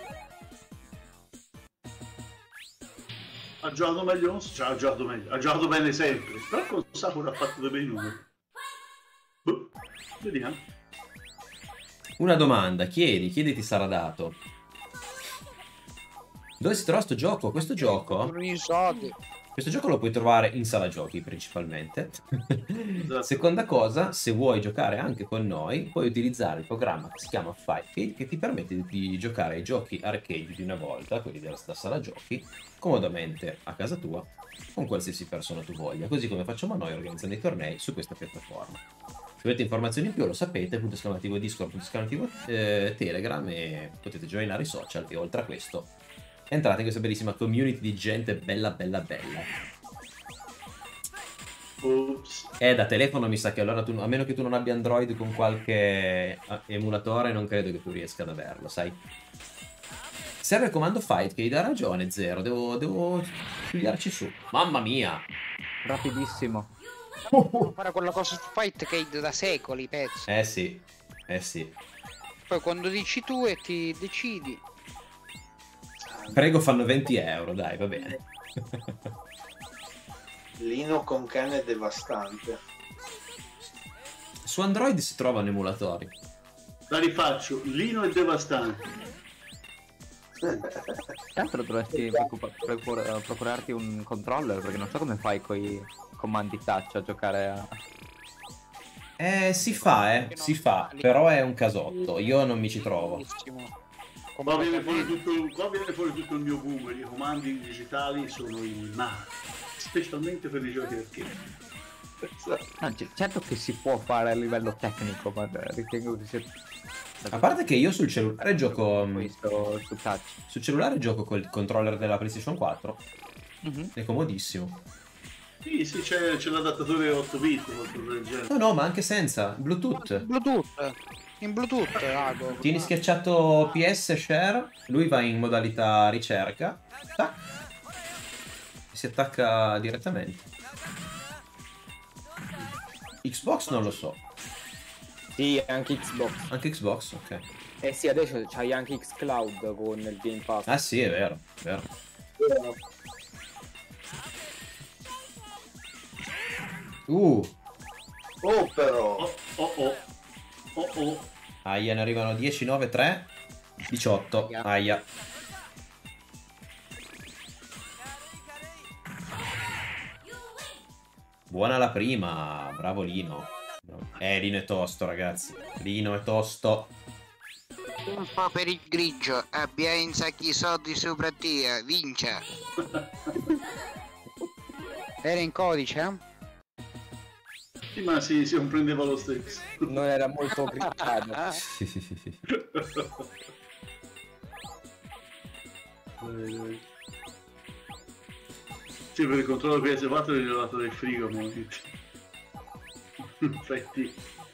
Ha giocato meglio, non so, cioè, ha giocato meglio, ha giocato bene sempre, però con Sakura ha fatto dei bei numeri. Boh, vediamo. Una domanda, chiedi, chiedi ti sarà dato. Dove si trova sto gioco? Questo gioco? Non so. Questo gioco lo puoi trovare in sala giochi principalmente. Seconda cosa, se vuoi giocare anche con noi, puoi utilizzare il programma che si chiama Fightcade, che ti permette di, di giocare ai giochi arcade di una volta, quelli della sala giochi, comodamente a casa tua, con qualsiasi persona tu voglia, così come facciamo noi organizzando i tornei su questa piattaforma. Se avete informazioni in più lo sapete, punto esclamativo Discord, punto esclamativo eh, Telegram, e potete joinare i social, e oltre a questo entrate in questa bellissima community di gente bella bella bella. Ops. Eh, da telefono mi sa che allora tu, a meno che tu non abbia Android con qualche emulatore, non credo che tu riesca ad averlo, sai? Serve il comando Fightcade, ha ragione Zero, devo, devo pigliarci su. Mamma mia! Rapidissimo. Devo fare quella cosa su Fightcade da secoli, pezzo. Eh sì, eh sì. Poi quando dici tu e ti decidi. Prego, fanno venti euro, dai, va bene. Lino con Ken è devastante. Su Android si trovano emulatori. La rifaccio, Lino è devastante. Tra l'altro dovresti preoccupa- procur- procurarti un controller, perché non so come fai con i comandi touch a giocare a... Eh, si fa, eh, si fa, però è un casotto, io non mi ci trovo. Qua viene fuori tutto, qua viene fuori tutto il mio boomer, i comandi digitali sono il male, specialmente per i giochi arcade. No, c- certo che si può fare a livello tecnico, ma ritengo che sia... A parte che io sul cellulare gioco Questo, su touch. sul cellulare gioco col controller della PlayStation quattro. Mm-hmm. È comodissimo. Sì, sì, c'è, c'è l'adattatore otto bit, qualcosa del genere. No, no, ma anche senza Bluetooth. Bluetooth. In Bluetooth, rago. Tieni schiacciato P S Share, lui va in modalità ricerca, tac, e si attacca direttamente. Xbox non lo so. Sì, anche Xbox. Anche Xbox, ok. Eh sì, adesso c'hai anche xCloud con il Game Pass. Ah sì, è vero, è vero. Uh. Oh però. Oh oh oh. Oh oh. Aia, ne arrivano dieci, nove, tre, diciotto. Aia. Buona la prima, bravo Lino. Eh, Lino è tosto, ragazzi. Lino è tosto. Un po' per il grigio, abbia un sacchi di soldi sopra te, vince. Era in codice, eh? Sì, ma si, si comprendeva lo stesso. Non era molto criticato. Sì, sì, sì, sì. Sì, per il controllo P S quattro gli ho dato del frigo, ma infatti.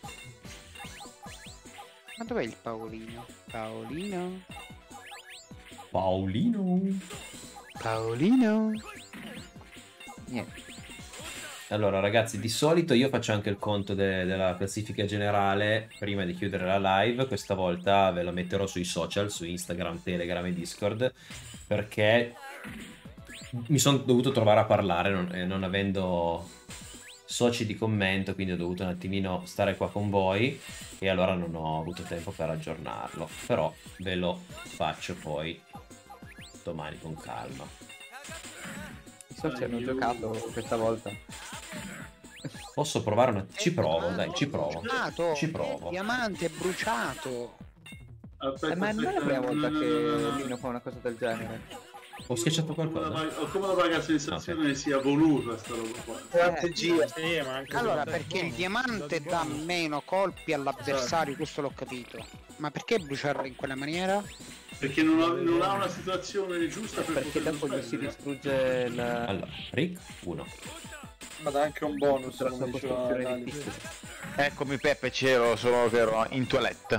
Ma dov'è il Paolino? Paolino? Paolino. Paolino? Niente. Allora ragazzi, di solito io faccio anche il conto de- della classifica generale prima di chiudere la live. Questa volta ve la metterò sui social, su Instagram, Telegram e Discord, perché mi sono dovuto trovare a parlare non, eh, non avendo soci di commento, quindi ho dovuto un attimino stare qua con voi e allora non ho avuto tempo per aggiornarlo, però ve lo faccio poi domani con calma. I soci hanno giocato questa volta. Posso provare una... Ci provo, dai, ci provo. Bruciato. Ci provo. Diamante bruciato. Aspetta, Eh, ma non è la prima volta no, che no, no, no. Lino fa una cosa del genere. Ho schiacciato Ho come qualcosa? la- Ho come la vaga sensazione che sia voluta sta roba qua. Strategia. Sì, ma anche Allora, se- perché il diamante dà meno colpi all'avversario, questo l'ho capito. Ma perché bruciarlo in quella maniera? Perché non ha, non ha una situazione giusta per Perché poterlo dopo gli si spendere. distrugge il... Allora, Rick, uno. Ma dà anche un bonus, la come sua diceva costruzione Dani. difficile. Eccomi Peppe, c'ero, solo che ero in toilette.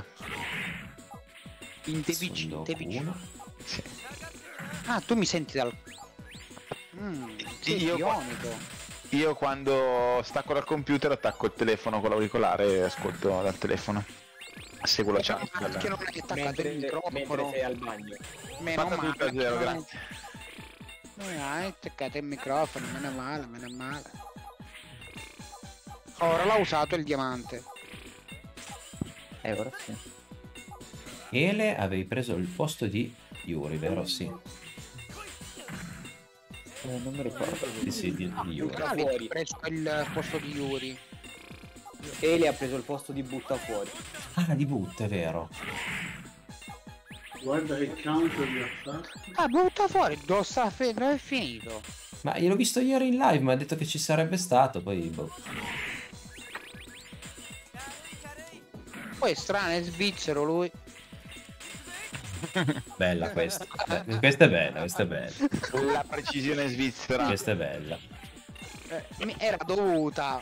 In te vicino, Sono te vicino. uno. Sì. Ah, tu mi senti dal... Mm, sei Io qua- bionico. Io quando stacco dal computer attacco il telefono con l'auricolare e ascolto dal telefono. Seguo la chat. Ah, perché non hai attaccato Mentre, il mentre microfono? sei al bagno. Meno Fatta male. tutta a zero, grazie. Non hai attaccato il microfono, meno male, meno male. Ora l'ha usato il diamante. Eh, ora sì. Ele, avevi preso il posto di Yuri, vero? Sì. Eh, non mi ricordo. Sì, sì, di, di Yuri. Cavi ha preso il posto di Yuri. Eli ha preso il posto di butta fuori. Ah, di butta, è vero. Guarda che counter gli ha fatto. Ah, butta fuori, dove sta Fedra è finito. Ma io l'ho visto ieri in live, ma ha detto che ci sarebbe stato, poi boh. Poi è strano, è svizzero lui. Bella questa. Beh, questa è bella, questa è bella. La precisione svizzera. Questa è bella. Eh, mi- era dovuta.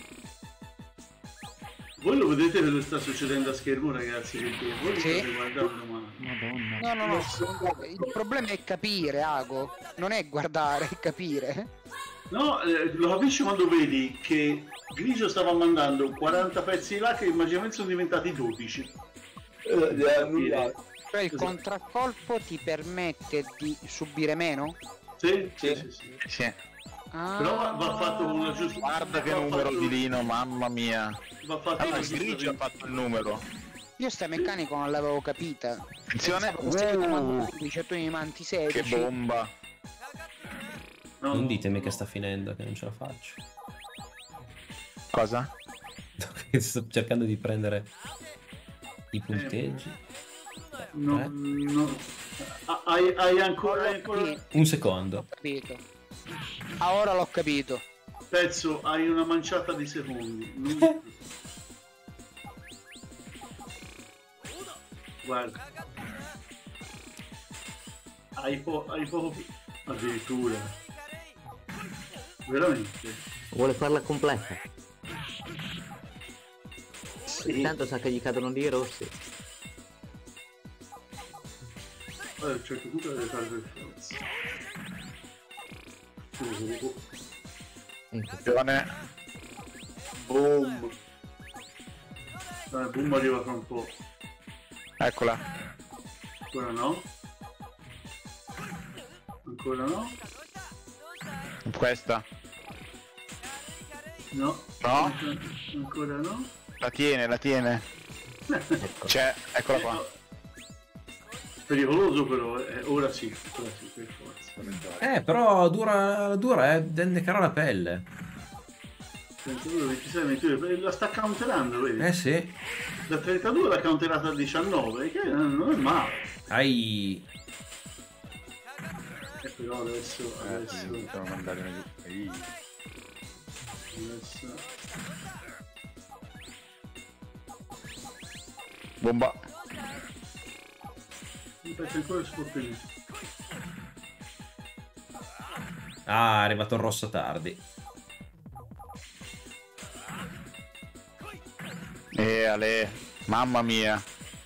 Voi lo vedete cosa sta succedendo a schermo, ragazzi? Perché voi Sì. state guardando ma... Madonna. No, no, no. Il problema è capire, Ago. Non è guardare, è capire. No, eh, lo capisci quando vedi che Grigio stava mandando quaranta pezzi là che magicamente sono diventati dodici. Eh, li ha annullati. Cioè il Esatto. contraccolpo ti permette di subire meno? Sì, sì, sì. sì. Sì. Ah. Però va, va fatto con una giusta... Guarda che va numero fatto- di Lino, mamma mia. Va fatto Allora, una giusta- Grigio ha fatto il numero. Io sta meccanico non l'avevo capita. Attenzione. Pensavo fosse che Uh, comando quindici e tu mi manti sedici. che bomba. No, Non no, ditemi no. che sta finendo, che non ce la faccio. Cosa? Sto cercando di prendere i punteggi. No, Eh? no. Ah, Hai, hai ancora, hai ancora... Sì, Un secondo. ho capito. Ah, ora l'ho capito. Pezzo, hai una manciata di secondi. Non- Guarda. Hai, po- hai poco più. Addirittura. Veramente? Vuole farla completa. Sì. Tanto sa che gli cadono dei rossi. Allora, a un certo punto deve fare per forza. Oh, Attenzione. boom. Dai, boom arriva fra un po'. Eccola. Ancora no. Ancora no. Questa. No. No. Ancora no. La tiene, la tiene. C'è, eccola qua. Pericoloso però, eh, ora sì, ora sì, per forza. Eh, però dura, dura, eh, ne cara la pelle. trentadue, ventisei, ventidue, la sta counterando, vedi? Eh sì. Da trentadue l'ha counterata a diciannove, che non è male. Ai... Eh, però adesso, Eh, adesso, sì, possiamo mandare una... Ehi. adesso... Bomba. Aspetta, ancora sportello. Ah, è arrivato il rosso tardi. E Ale, mamma mia.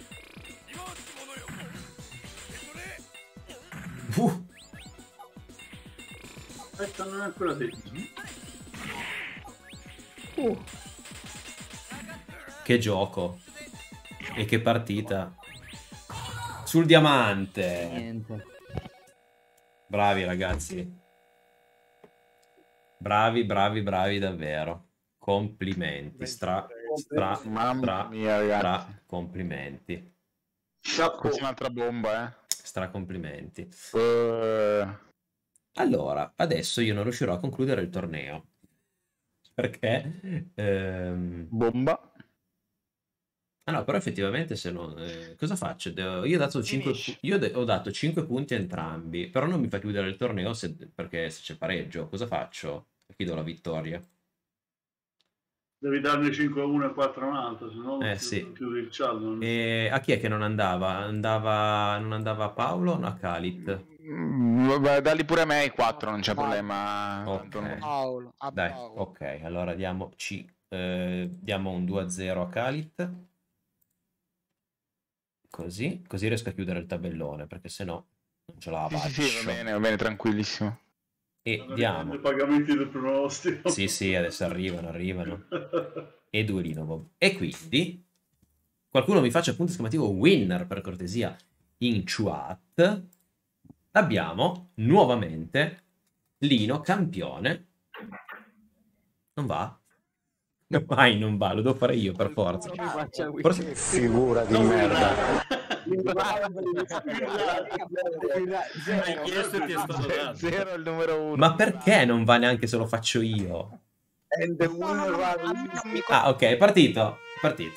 Uh, Aspetta, non è ancora detto. che gioco. E che partita. Sul diamante. Niente. Bravi ragazzi. Bravi, bravi, bravi davvero. Complimenti. Stra, stra, Mamma stra, mia, ragazzi. stra complimenti. Questa è un'altra bomba, eh. Stra complimenti. Uh, Allora, adesso io non riuscirò a concludere il torneo. Perché... ehm, bomba. Ah no, però effettivamente se no... eh, cosa faccio? Devo- Io ho dato cinque, io de- ho dato cinque punti a entrambi, però non mi fa chiudere il torneo se- perché se c'è pareggio. Cosa faccio? Chi do la vittoria? Devi darne cinque a uno e quattro a un altro, se no Eh, non sì. chiudi il cialdo. E a chi è che non andava? Andava... Non andava a Paolo o no, a Khalid? Mm, vabbè, dalli pure a me i quattro, non c'è problema. Ok. Tanto non- Paolo, a Dai, Paolo. ok, allora diamo, C, eh, diamo un due a zero a Khalid. Così, così riesco a chiudere il tabellone, perché se no non ce la Sì, faccio. sì, sì, va bene, va bene, tranquillissimo. E diamo. I pagamenti del pronostico. Sì, sì, adesso arrivano, arrivano. E due Linovo. E quindi, qualcuno mi faccia punto esclamativo winner, per cortesia, in chat. Abbiamo nuovamente Lino campione. Non va? Mai non va, lo devo fare io per forza. Forse... Figura di merda. Hai chiesto e ti è stato dato. Zero è il numero uno. Ma perché non va neanche se lo faccio io? And the winner Ah, ok, è partito. È partito.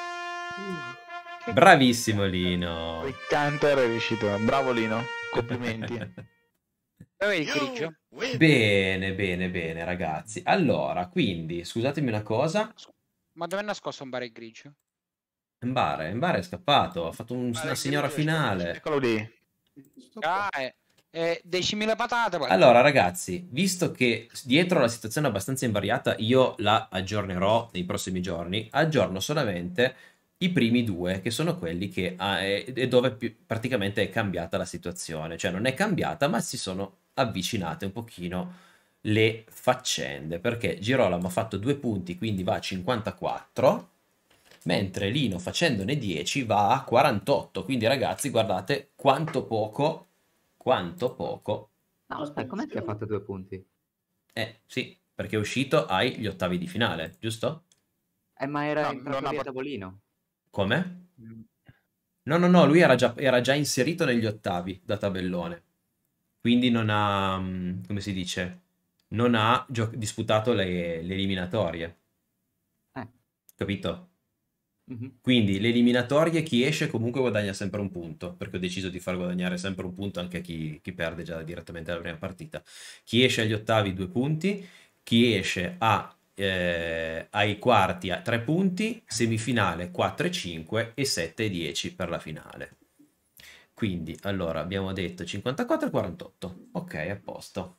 Bravissimo Lino. Il Canter è riuscito. Bravo Lino. Complimenti. Dove è il grigio? Bene, bene, bene, ragazzi. Allora, quindi, scusatemi una cosa. Ma dove è nascosto un bar grigio? Mbare, Mbare è scappato. Ha fatto un- una signora finale. Eccolo lì. Ah, è, è decimila patate. guarda. Allora, ragazzi, visto che dietro la situazione è abbastanza invariata, io la aggiornerò nei prossimi giorni. Aggiorno solamente i primi due, che sono quelli che ah, è, è dove più- praticamente è cambiata la situazione. Cioè, non è cambiata, ma si sono avvicinate un pochino le faccende. Perché Girolamo ha fatto due punti, quindi va a cinquantaquattro. Mentre Lino facendone dieci va a quarantotto. Quindi, ragazzi, guardate quanto poco. Quanto poco. No, aspetta, com'è che ha fatto due punti? Eh, sì, perché è uscito ai gli ottavi di finale, giusto? Eh, ma era No, entrato non ha via par- tavolino. Come? No, no, no, lui era già, era già inserito negli ottavi da tabellone. Quindi non ha, mm, come si dice, non ha gio- disputato le, le eliminatorie. Eh. Capito? Mhm. Quindi le eliminatorie, chi esce comunque guadagna sempre un punto, perché ho deciso di far guadagnare sempre un punto anche a chi, chi perde già direttamente alla prima partita. Chi esce agli ottavi due punti, chi esce a, eh, ai quarti a tre punti, semifinale quattro e cinque e sette e dieci per la finale. Quindi, allora, abbiamo detto cinquantaquattro e quarantotto. Ok, a posto.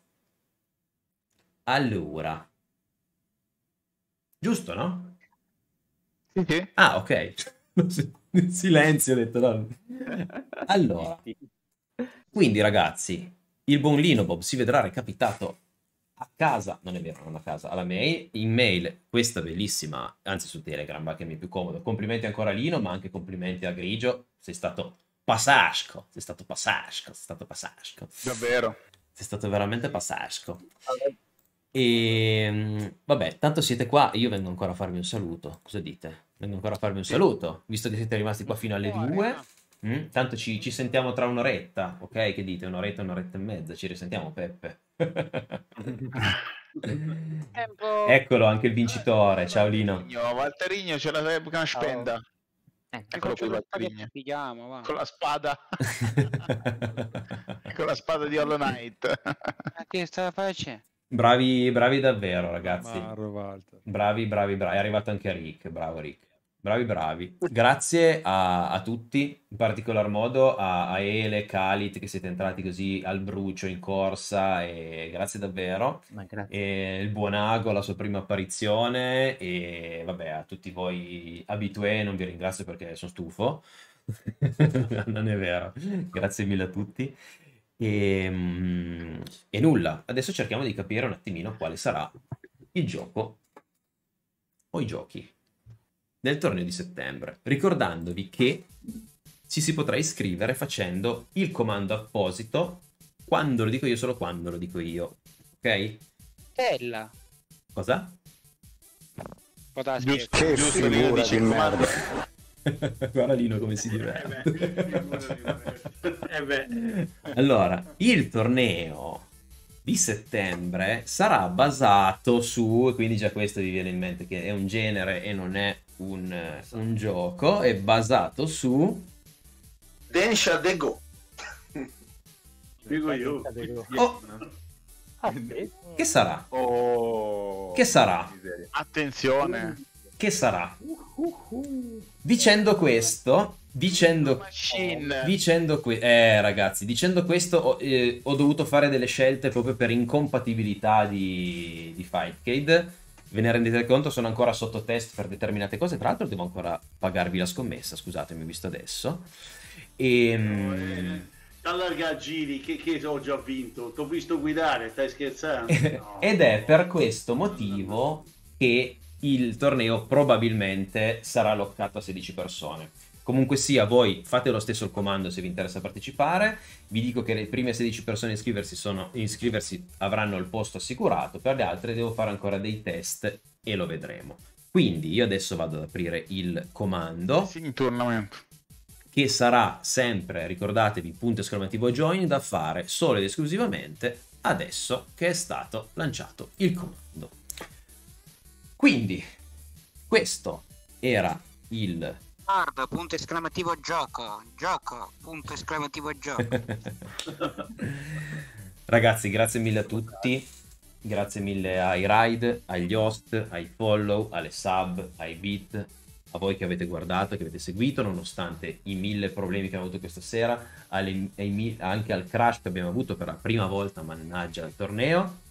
Allora. Giusto, no? Sì, sì. Ah, ok. In silenzio ho detto no. Allora, quindi ragazzi, il buon Linobob si vedrà recapitato a casa, non è vero, non a casa, alla mail, in mail, questa bellissima, anzi su Telegram, va che mi è più comodo. Complimenti ancora a Lino, ma anche complimenti a Grigio, sei stato passasco, sei stato passasco, sei stato passasco. Davvero. Sei stato veramente passasco. E vabbè, tanto siete qua, io vengo ancora a farvi un saluto. Cosa dite? Vengo ancora a farvi un saluto, visto che siete rimasti qua fino alle due. Mm? Tanto ci, ci sentiamo tra un'oretta, ok? Che dite? Un'oretta, un'oretta e mezza. Ci risentiamo, Peppe. Tempo. Eccolo, anche il vincitore. Ciao Lino. Valterigno ce la webcam spenda. Eccolo qui Valterigno. Ti chiamo, va. Con la spada. Con la spada di Hollow Knight. Ma che sta facendo? Bravi, bravi davvero, ragazzi. Marro, Walter. Bravi, bravi, bravi. È arrivato anche Rick. Bravo Rick. Bravi, bravi. Grazie a, a tutti, in particolar modo a, a Ele, Khalid, che siete entrati così al brucio in corsa, e grazie davvero. Ma grazie. E il buon Ago, la sua prima apparizione, e vabbè, a tutti voi abitué, non vi ringrazio perché sono stufo. Non è vero. Grazie mille a tutti. E, mm, e nulla, adesso cerchiamo di capire un attimino quale sarà il gioco o i giochi del torneo di settembre, ricordandovi che ci si potrà iscrivere facendo il comando apposito quando lo dico io, solo quando lo dico io, ok? Bella. Cosa? Potrà Giusto, spiegare. giusto, Lino dice il comando. Guarda Lino come si diverte. Eh beh. Allora, il torneo di settembre sarà basato su, quindi già questo vi viene in mente che è un genere e non è un, un gioco, è basato su Densha de Go. Dico io. Oh, Ah, sì? che sarà? Oh. Che sarà? Attenzione. Che sarà? Dicendo questo, dicendo, Machine. dicendo que- eh ragazzi, dicendo questo ho, eh, ho dovuto fare delle scelte proprio per incompatibilità di, di Fightcade. Ve ne rendete conto? Sono ancora sotto test per determinate cose. Tra l'altro devo ancora pagarvi la scommessa, scusatemi, visto adesso. E, mm, Allarga giri, che, che ho già vinto. T'ho visto guidare, stai scherzando? No. ed è per questo motivo che il torneo probabilmente sarà allocato a sedici persone. Comunque sia, voi fate lo stesso il comando se vi interessa partecipare. Vi dico che le prime sedici persone a iscriversi, sono, iscriversi avranno il posto assicurato, per le altre devo fare ancora dei test e lo vedremo. Quindi io adesso vado ad aprire il comando Sì, in tournament. che che sarà sempre, ricordatevi, punto esclamativo join, da fare solo ed esclusivamente adesso che è stato lanciato il comando. Quindi questo era il Guarda, punto esclamativo gioco, gioco, punto esclamativo gioco. Ragazzi, grazie mille a tutti, grazie mille ai raid, agli host, ai follow, alle sub, ai beat, a voi che avete guardato, che avete seguito, nonostante i mille problemi che abbiamo avuto questa sera, alle, ai, anche al crash che abbiamo avuto per la prima volta, mannaggia, al torneo,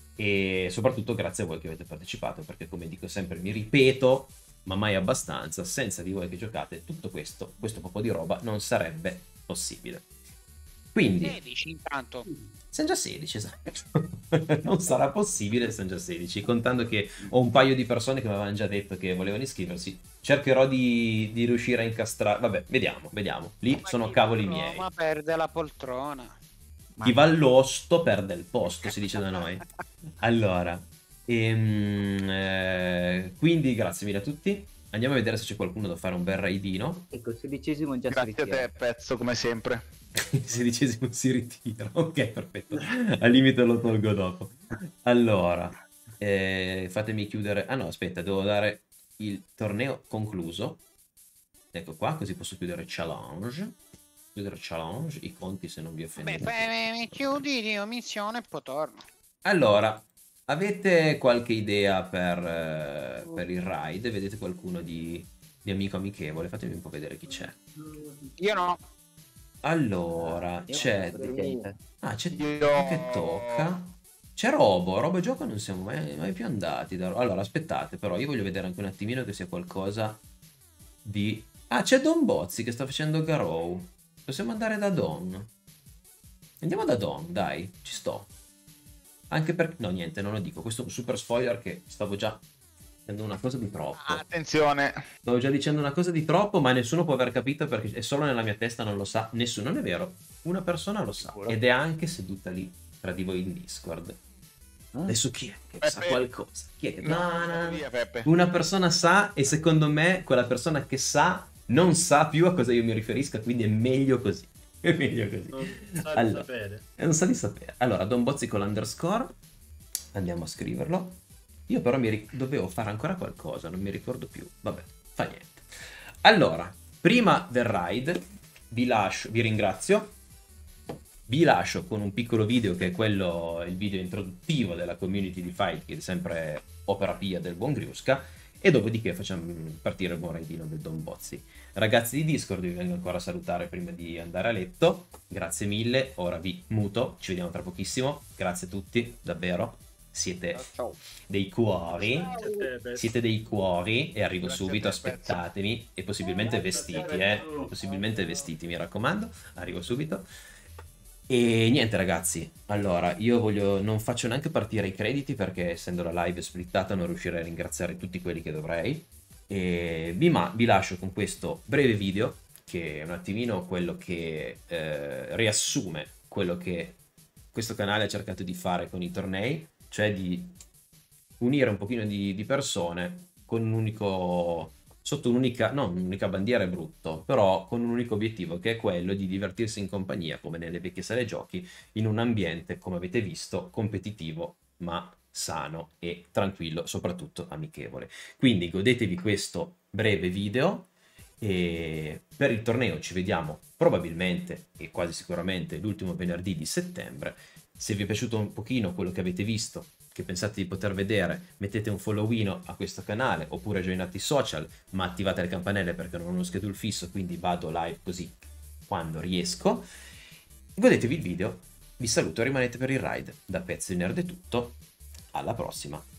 e soprattutto grazie a voi che avete partecipato, perché come dico sempre, mi ripeto, ma mai abbastanza, senza di voi che giocate tutto questo, questo po' di roba non sarebbe possibile. Quindi sedici intanto. Siamo già sedici, esatto. Non sarà possibile, siamo già sedici, contando che ho un paio di persone che mi avevano già detto che volevano iscriversi. Cercherò di, di riuscire a incastrare. Vabbè, vediamo, vediamo. Lì ma sono cavoli miei. Ma perde la poltrona. Chi va all'osto perde il posto, si dice da noi. Allora, ehm, eh, quindi grazie mille a tutti. Andiamo a vedere se c'è qualcuno da fare un bel raidino. Ecco, il sedicesimo già Grazie si a ritira. te, pezzo, come sempre. Il sedicesimo si ritira. Ok, perfetto. Al limite lo tolgo dopo. Allora, eh, fatemi chiudere. Ah no, aspetta, devo dare il torneo concluso. Ecco qua, così posso chiudere challenge. Chiudere challenge, i conti se non vi offendete. Beh, fai, mi chiudi io missione e poi torno. Allora, avete qualche idea per, eh, per il raid? Vedete qualcuno di, di amico amichevole? Fatemi un po' vedere chi c'è. Io no. Allora, c'è... Ah, c'è Io... che tocca. C'è Robo. Robo gioco non siamo mai, mai più andati. Da... Allora, aspettate, però io voglio vedere anche un attimino che sia qualcosa di... Ah, c'è Don Bozzi che sta facendo Garou. Possiamo andare da Don. Andiamo da Don, dai, ci sto. Anche per... No, niente, non lo dico. Questo è un super spoiler che stavo già dicendo una cosa di troppo. Attenzione. Stavo già dicendo una cosa di troppo, ma nessuno può aver capito perché è solo nella mia testa, non lo sa nessuno. Non è vero. Una persona lo sa. Ed è anche seduta lì, tra di voi in Discord. Adesso chi è che Peppe. sa qualcosa? Chi è che... No, No, no, via, Peppe. Una persona sa e secondo me quella persona che sa non sa più a cosa io mi riferisco, quindi è meglio così. È meglio così. Non sa di Allora, sapere. eh, non sa di sapere. Allora, Don Bozzi con l'underscore. Andiamo a scriverlo. Io però mi ric- dovevo fare ancora qualcosa, non mi ricordo più. Vabbè, fa niente. Allora, prima del raid vi lascio, vi ringrazio. Vi lascio con un piccolo video che è quello, il video introduttivo della community di Fight, che è sempre opera pia del buon Griusca, e dopodiché facciamo partire il buon raidino del Don Bozzi. Ragazzi di Discord, vi vengo ancora a salutare prima di andare a letto. Grazie mille, ora vi muto, ci vediamo tra pochissimo. Grazie a tutti, davvero. Siete dei cuori, siete dei cuori e arrivo Grazie subito, a te, aspettatemi e possibilmente vestiti, eh, possibilmente vestiti, mi raccomando, arrivo subito. E niente ragazzi, allora io voglio, non faccio neanche partire i crediti perché essendo la live splittata non riuscirei a ringraziare tutti quelli che dovrei, e vi, ma, vi lascio con questo breve video che è un attimino quello che eh, riassume quello che questo canale ha cercato di fare con i tornei, cioè di unire un pochino di, di persone con un unico, sotto un'unica, no, un'unica bandiera è brutto, però con un unico obiettivo che è quello di divertirsi in compagnia, come nelle vecchie sale giochi, in un ambiente, come avete visto, competitivo, ma sano e tranquillo, soprattutto amichevole. Quindi godetevi questo breve video e per il torneo ci vediamo probabilmente e quasi sicuramente l'ultimo venerdì di settembre. Se vi è piaciuto un pochino quello che avete visto, che pensate di poter vedere, mettete un followino a questo canale oppure joinate i social, ma attivate le campanelle perché non ho uno schedule fisso, quindi vado live così quando riesco. Godetevi il video, vi saluto e rimanete per il raid. Da Pezzo di Nerd è tutto, alla prossima.